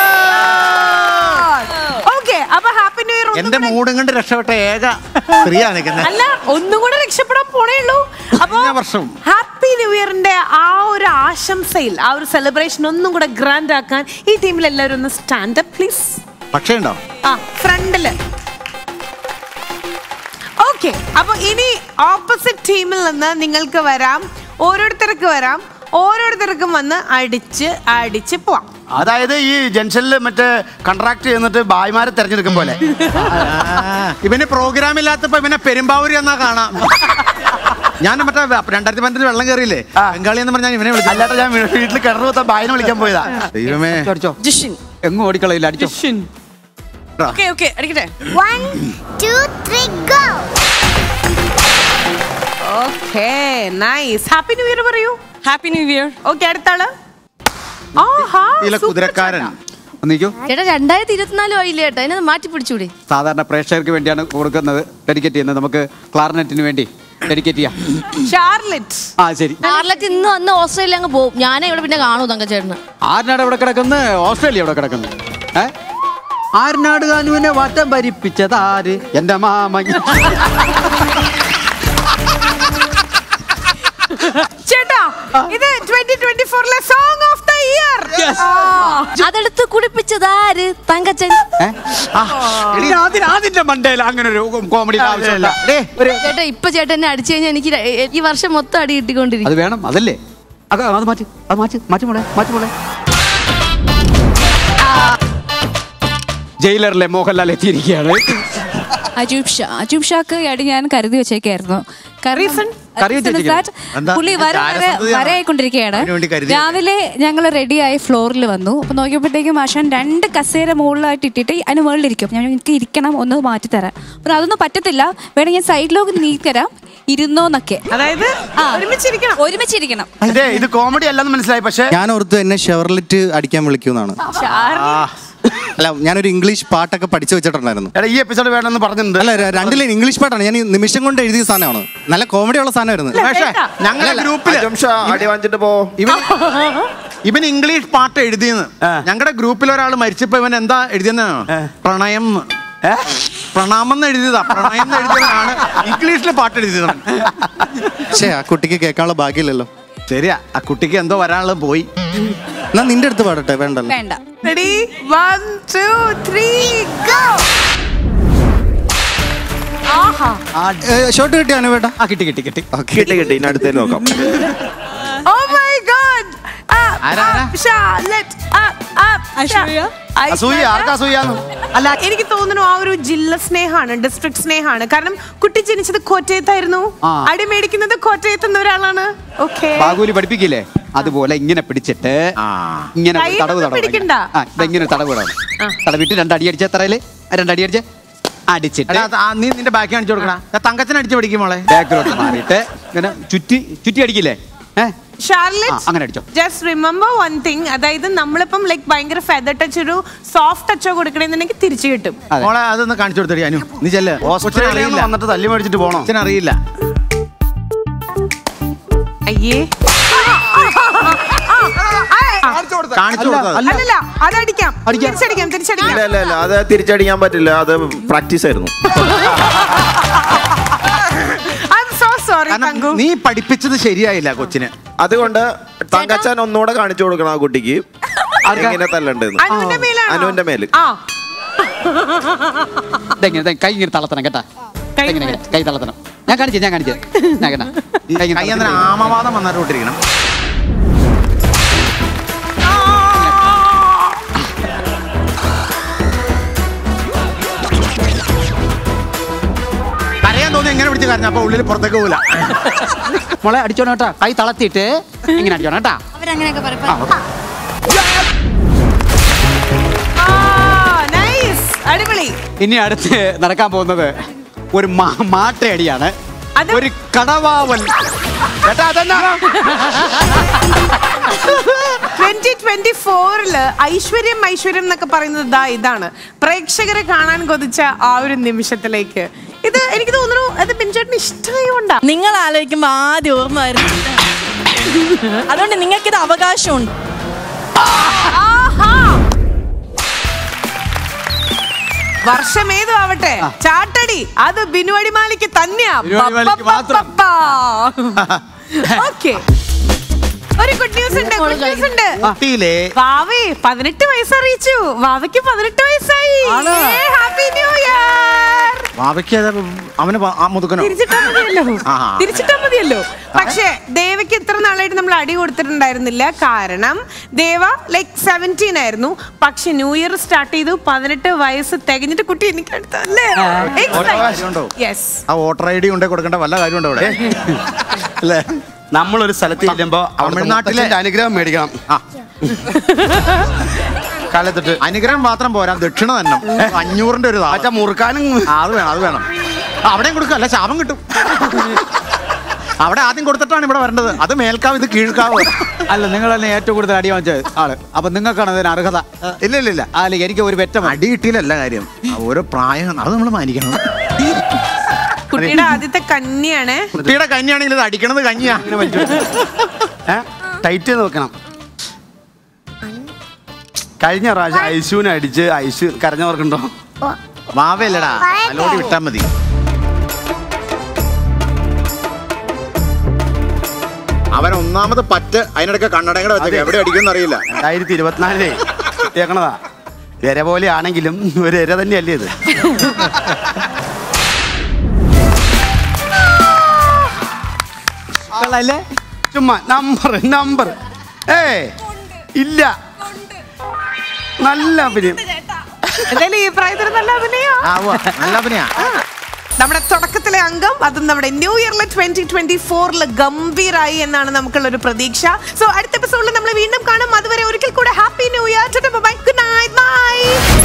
അപ്പൊ ഹാപ്പി ന്യൂ ഇയർ. എന്റെ മൂടും കൊണ്ട് രക്ഷപ്പെട്ട ഏക സ്ത്രീയാണ് നിൽക്കുന്നത്. അല്ല, ഒന്നും കൂടെ രക്ഷപ്പെടാൻ പോണേ ഉള്ളൂ. അപ്പൊ ഹാപ്പി ന്യൂ ഇയറിന്റെ ആ ഒരു ആശംസയിൽ, ആ ഒരു സെലിബ്രേഷൻ ഒന്നും കൂടെ ഗ്രാൻഡ് ആക്കാൻ ഈ ടീമിൽ എല്ലാവരും ഒന്ന് സ്റ്റാൻഡ് അപ്പ് പ്ലീസ്. പക്ഷേ ഉണ്ടോ? ഫ്രണ്ടില്. ഓക്കെ, അപ്പൊ ഇനി ഓപ്പോസിറ്റ് ടീമിൽ നിന്ന് നിങ്ങൾക്ക് വരാം, ഓരോരുത്തർക്കും വന്ന് അടിച്ച് പോവാം. അതായത് ഈ ജംഗ്ഷനിൽ മറ്റേ കൺട്രാക്ട് ചെയ്യുന്നിട്ട് ഭായിമാരെ തെരഞ്ഞെടുക്കും പോലെ. ഇവന് പ്രോഗ്രാം ഇല്ലാത്തപ്പോ ഇവനെ പെരുമ്പാവൂരി എന്നാ കാണാം. ഞാൻ മറ്റേ 2015 വെള്ളം കയറിയില്ലേ ബംഗാളി എന്ന് പറഞ്ഞാൽ ഇവനെ വിളിച്ചു. അല്ലാതെ ഞാൻ വീട്ടിൽ കിണർ കുത്താൻ ബായിനെ വിളിക്കാൻ പോയതാ. ദൈവമേ അടിച്ചോ എങ്ങും ഓടിക്കളയില്ല അടിച്ചോ. അടിക്കട്ടെ. 1, 2, 3 go. Okay nice. Happy new year പറയൂ. Happy new year. ഓക്കേ അടുത്താള്. കുതിരക്കാരൻ ചേട്ടാ 2024 ആയില്ലേ ചേട്ടാ, അതിനത് മാറ്റി പിടിച്ചൂടെ? സാധാരണ പ്രേക്ഷകർക്ക് വേണ്ടിയാണ് കൊടുക്കുന്നത്, ഡെഡിക്കേറ്റ് ചെയ്യുന്നത്. നമുക്ക് ക്ലാർനെറ്റിന് വേണ്ടി ഡെഡിക്കേറ്റ് ചെയ്യാം. ഷാർലറ്റ്. ശരി. ഷാർലറ്റ് ഇന്ന് വന്ന് ഓസ്ട്രേലിയ അങ്ങ് പോകും. ഞാനേ ഇവിടെ പിന്നെ കാണൂ തങ്കച്ചേട്ടന്. ആരനാട് ഇവിടെ കിടക്കുന്നത്? ഓസ്ട്രേലിയ ഇവിടെ കിടക്കുന്നത്. ആരനാട് കാനുവിനെ വട്ടം ഭരിപ്പിച്ചതാര്? എന്റെ മാമ. ചേട്ടാ ഇത് 2024 സോങ് ഓഫ് ദ ഇയർ. അതെടുത്ത് കുടിപ്പിച്ചതാര്? തങ്കച്ചൻ. അതിന്റെ മണ്ടയിൽ അങ്ങനെ ഒരു കോമഡി ആവശ്യമില്ല. ചേട്ടാ ഇപ്പൊ ചേട്ടൻ എന്നെ അടിച്ചു കഴിഞ്ഞാൽ എനിക്ക് ഈ വർഷം മൊത്തം അടി കിട്ടിക്കൊണ്ടിരിക്കും. അത് വേണം, അതല്ലേ? അത് മാറ്റി മോളെ. ജയിലറിലെ മോഹൻലാൽ എത്തിയിരിക്കുകയാണ്. അജൂബ് ഷാക്ക് അടി ഞാൻ കരുതി വെച്ചേക്കായിരുന്നു. പുള്ളി വരയായിക്കൊണ്ടിരിക്കുകയാണ്. രാവിലെ ഞങ്ങൾ റെഡിയായി ഫ്ലോറിൽ വന്നു. അപ്പൊ നോക്കിയപ്പോഴത്തേക്കും ആശാൻ 2 കസേര മുകളിലായിട്ട് ഇട്ടിട്ട് അതിന് മുകളിലിരിക്കും. ഞാൻ എനിക്ക് ഇരിക്കണം, ഒന്ന് മാറ്റിത്തരാം. അപ്പൊ അതൊന്നും പറ്റത്തില്ല, വേണം ഞാൻ സൈഡിലേക്ക് നീക്കിത്തരാം, ഇരുന്നോന്നൊക്കെ. അതായത് ഒരുമിച്ചിരിക്കണം. ഇത് കോമഡി അല്ലെന്ന് മനസ്സിലായി. പക്ഷെ ഞാൻ ഓർത്തു എന്നെ ഷെവർലെറ്റ് അടിക്കാൻ വിളിക്കുന്നാണ്. അല്ല, ഞാനൊരു ഇംഗ്ലീഷ് പാട്ടൊക്കെ പഠിച്ചു വെച്ചിട്ടുണ്ടായിരുന്നു. ഈ എപ്പിസോഡ് വേണമെന്ന് പറഞ്ഞിട്ടുണ്ട്. അല്ല, 2 ലൈൻ ഇംഗ്ലീഷ് പാട്ടാണ്. ഞാൻ നിമിഷം കൊണ്ട് എഴുതിയ സാധനമാണ്. നല്ല കോമഡി ഉള്ള സാധനമായിരുന്നു. ഞങ്ങളുടെ ഗ്രൂപ്പില് ഇവൻ ഇംഗ്ലീഷ് പാട്ട് എഴുതിയെന്ന്. ഞങ്ങളുടെ ഗ്രൂപ്പിൽ ഒരാൾ മരിച്ചപ്പോ ഇവൻ എന്താ എഴുതിയെന്ന്? പ്രണയം. പ്രണാമെന്ന് എഴുതിയതാ. പ്രണയം എഴുതിയതാണ് ഇംഗ്ലീഷിലെ പാട്ട് എഴുതിയതാണ്. പക്ഷേ ആ കുട്ടിക്ക് കേൾക്കാനുള്ള ഭാഗ്യമില്ലല്ലോ. ശരിയാ, ആ കുട്ടിക്ക് എന്തോ വരാനുള്ളത് പോയി. എന്നാ നിന്റെ അടുത്ത് പാടട്ടെ? വേണ്ടല്ലോ. വേണ്ട. Ready? 1, 2, 3 go. ഷോട്ട് കിട്ടിയാ വേണ്ട? കിട്ടി. ഇനി അടുത്തേക്ക് നോക്കാം. Oh my god. അല്ല, എനിക്ക് തോന്നുന്നു ആ ഒരു ജില്ല സ്നേഹാണ്, ഡിസ്ട്രിക്ട് സ്നേഹാണ്. കാരണം കുട്ടി ജനിച്ചത് കോട്ടയത്തായിരുന്നു, അടി മേടിക്കുന്നത് കോട്ടയത്ത് നിന്ന് ഒരാളാണ്. ബാഗുലി പഠിപ്പിക്കില്ലേ അതുപോലെ ഇങ്ങനെ പിടിച്ചിട്ട് ഇങ്ങനെ പിടിക്കണ്ട, ഇങ്ങനെ തടവിട്ട് 2 അടി അടിച്ച തറയില് 2 അടി അടിച്ച് അടിച്ചിട്ട് നീ നിന്റെ ബാക്കി കാണിച്ചു കൊടുക്കണ. തങ്കച്ചനെ അടിച്ചു പഠിക്കും മോളെ. ബാക്കിലോട്ട് മാറിയിട്ട് ഇങ്ങനെ ചുറ്റി അടിക്കില്ലേ? അങ്ങനെ അടിച്ചോ. ജസ്റ്റ് റിമെമ്പർ വൺ തിങ്, അതായത് നമ്മളിപ്പം ലൈക്ക് ഭയങ്കര ഫെദർ ടച്ച്, ഒരു സോഫ്റ്റ് ടച്ചോ കൊടുക്കണമെന്നുണ്ടെങ്കിൽ തിരിച്ചു കിട്ടും. മോളെ അതൊന്ന് കാണിച്ചു കൊടുത്തടി അനു. നീ ചെല്ല്. ഓസ്ട്രേലിയയിൽ വന്നിട്ട് തല്ലി മേടിച്ചിട്ട് പോണോ? അറിയില്ല. അയ്യേ, അല്ലല്ല, അതടിക്കാം, തിരിച്ചടിക്കാം. അത് തിരിച്ചടിക്കാൻ പറ്റില്ല, അത് പ്രാക്ടീസ് ആയിരുന്നു. നീ പഠിപ്പിച്ചത് ശരിയായില്ല കൊച്ചിന്. അതുകൊണ്ട് തങ്കച്ചാൻ ഒന്നുകൂടെ കാണിച്ചു കൊടുക്കണം ആ കുട്ടിക്ക് എങ്ങനെ തല്ലണ്ടെന്ന്. അനുവിന്റെ മേല് കൈ ഇങ്ങനെ തളത്തണം കേട്ടാ. കൈ തളത്തണം. ഞാൻ കാണിച്ചു. ആമവാദം വന്നിട്ടിരിക്കണം. എങ്ങനെ പിടിച്ച് കരഞ്ഞ അപ്പൊ ഉള്ളിൽ പുറത്തേക്ക് പോകില്ല. മോളെ അടിച്ചോണം കേട്ടാ. കൈ തളത്തിട്ട് ഇങ്ങനെ അടിച്ചോണം കേട്ടാ. ഇനി അടുത്ത് നടക്കാൻ പോകുന്നത് ഒരു മാട്ടയടിയാണ്. ഒരു കടവാവൽ. 2024 ഐശ്വര്യം എന്നൊക്കെ പറയുന്നത് ഇതാണ്. പ്രേക്ഷകരെ കാണാൻ കൊതിച്ച ആ ഒരു നിമിഷത്തിലേക്ക് ഇത് എനിക്ക് തോന്നുന്നു അത് ബിൻചേട്ടന് ഇഷ്ടമായോണ്ടാ. നിങ്ങൾ ആലോചിക്കുമ്പോ ആദ്യം ഓർമ്മ വരുന്നു. അതുകൊണ്ട് നിങ്ങൾക്കിത് അവകാശമുണ്ട്. വർഷമേതും ആവട്ടെ, ചാട്ടടി അത് ബിനുവടിമാലിക്ക് തന്നെയാ. ഓക്കെ, ഒരു ഗുഡ് ന്യൂസ് ഉണ്ട്. വാവേ 18 വയസ്സ് അറിയിച്ചു. വാവയ്ക്ക് 18 വയസ്സായി. Happy new year. വാവയ്ക്ക് അവന് മുതുക്കനോ തിരിച്ചിട്ടാ മതിയല്ലോ. പക്ഷേ ദേവയ്ക്ക് ഇത്ര നാളായിട്ട് നമ്മൾ അടി കൊടുത്തിട്ടുണ്ടായിരുന്നില്ല. കാരണം ദേവ ലൈക്ക് 17 ആയിരുന്നു. പക്ഷെ ന്യൂ ഇയർ സ്റ്റാർട്ട് ചെയ്തു 18 വയസ്സ് തികഞ്ഞിട്ട് കുട്ടി എനിക്ക് അടുത്തല്ലേ. ആ വോട്ടർ ഐ ഡി കൊണ്ടേ കൊടുക്കേണ്ട വല്ല കാര്യമുണ്ടോ അവിടെ അല്ലേ? നമ്മളൊരു സ്ഥലത്ത് ചെല്ലുമ്പോ തമിഴ്നാട്ടിലെ അനുഗ്രഹം മേടിക്കണം. കാലത്തിട്ട് അനുഗ്രഹം മാത്രം പോരാ, ദക്ഷിണ തന്നെ 500-ന്റെ ഒരു മുറുക്കാനും അത് വേണം. അവിടെയും കൊടുക്കുക, അല്ല ശാപം കിട്ടും. അവിടെ ആദ്യം കൊടുത്തിട്ടാണ് ഇവിടെ വരേണ്ടത്. അത് മേൽക്കാവ്, ഇത് കീഴ്ക്കാവ്. അല്ല, നിങ്ങൾ തന്നെ ഏറ്റവും കൂടുതൽ അടി വാങ്ങിച്ച ആള്. അപ്പൊ നിങ്ങൾക്കാണ് അതിന് അർഹത. ഇല്ല അല്ല, എനിക്ക് ഒരു വെറ്റം അടി കിട്ടിയില്ലല്ല കാര്യം. ഓരോ പ്രായം അത് നമ്മൾ മാനിക്കണം. കുട്ടിയുടെ ആദ്യത്തെ കന്യാണ്. കുട്ടിയുടെ കന്യാണെങ്കിൽ ഇത് അടിക്കണത് കഞ്ഞിയാ. ടൈറ്റ് നോക്കണം. കഴിഞ്ഞ പ്രാവശ്യം ഐശുവിനെ അടിച്ച് ഐശു കരഞ്ഞവർക്കുണ്ടോ? വാവയല്ലടാ, അലോടി വിട്ടാ മതി. അവൻ ഒന്നാമത് പറ്റ് അതിനിടയ്ക്ക് കണ്ണടങ്ങടെ വെച്ചേക്ക് എവിടെ അടിക്കുമെന്ന് അറിയില്ല. 2024 കേൾക്കണതാ. എര പോലെ ആണെങ്കിലും ഒരു എര തന്നെയല്ലേ ഇത്. ചുമ്മാ നമ്പർ ഇല്ല. നല്ല അഭിനയം. ഈ പ്രായത്തിൽ നല്ല അഭിനയ. നമ്മുടെ തുടക്കത്തിലെ അംഗം, അതും നമ്മുടെ ന്യൂ ഇയറിലെ 2024 ഗംഭീരായി എന്നാണ് നമുക്കുള്ള ഒരു പ്രതീക്ഷ. സോ അടുത്ത എപ്പിസോഡിൽ നമ്മൾ വീണ്ടും കാണാം. അതുവരെ ഒരിക്കൽ കൂടെ happy new year. Good night, by.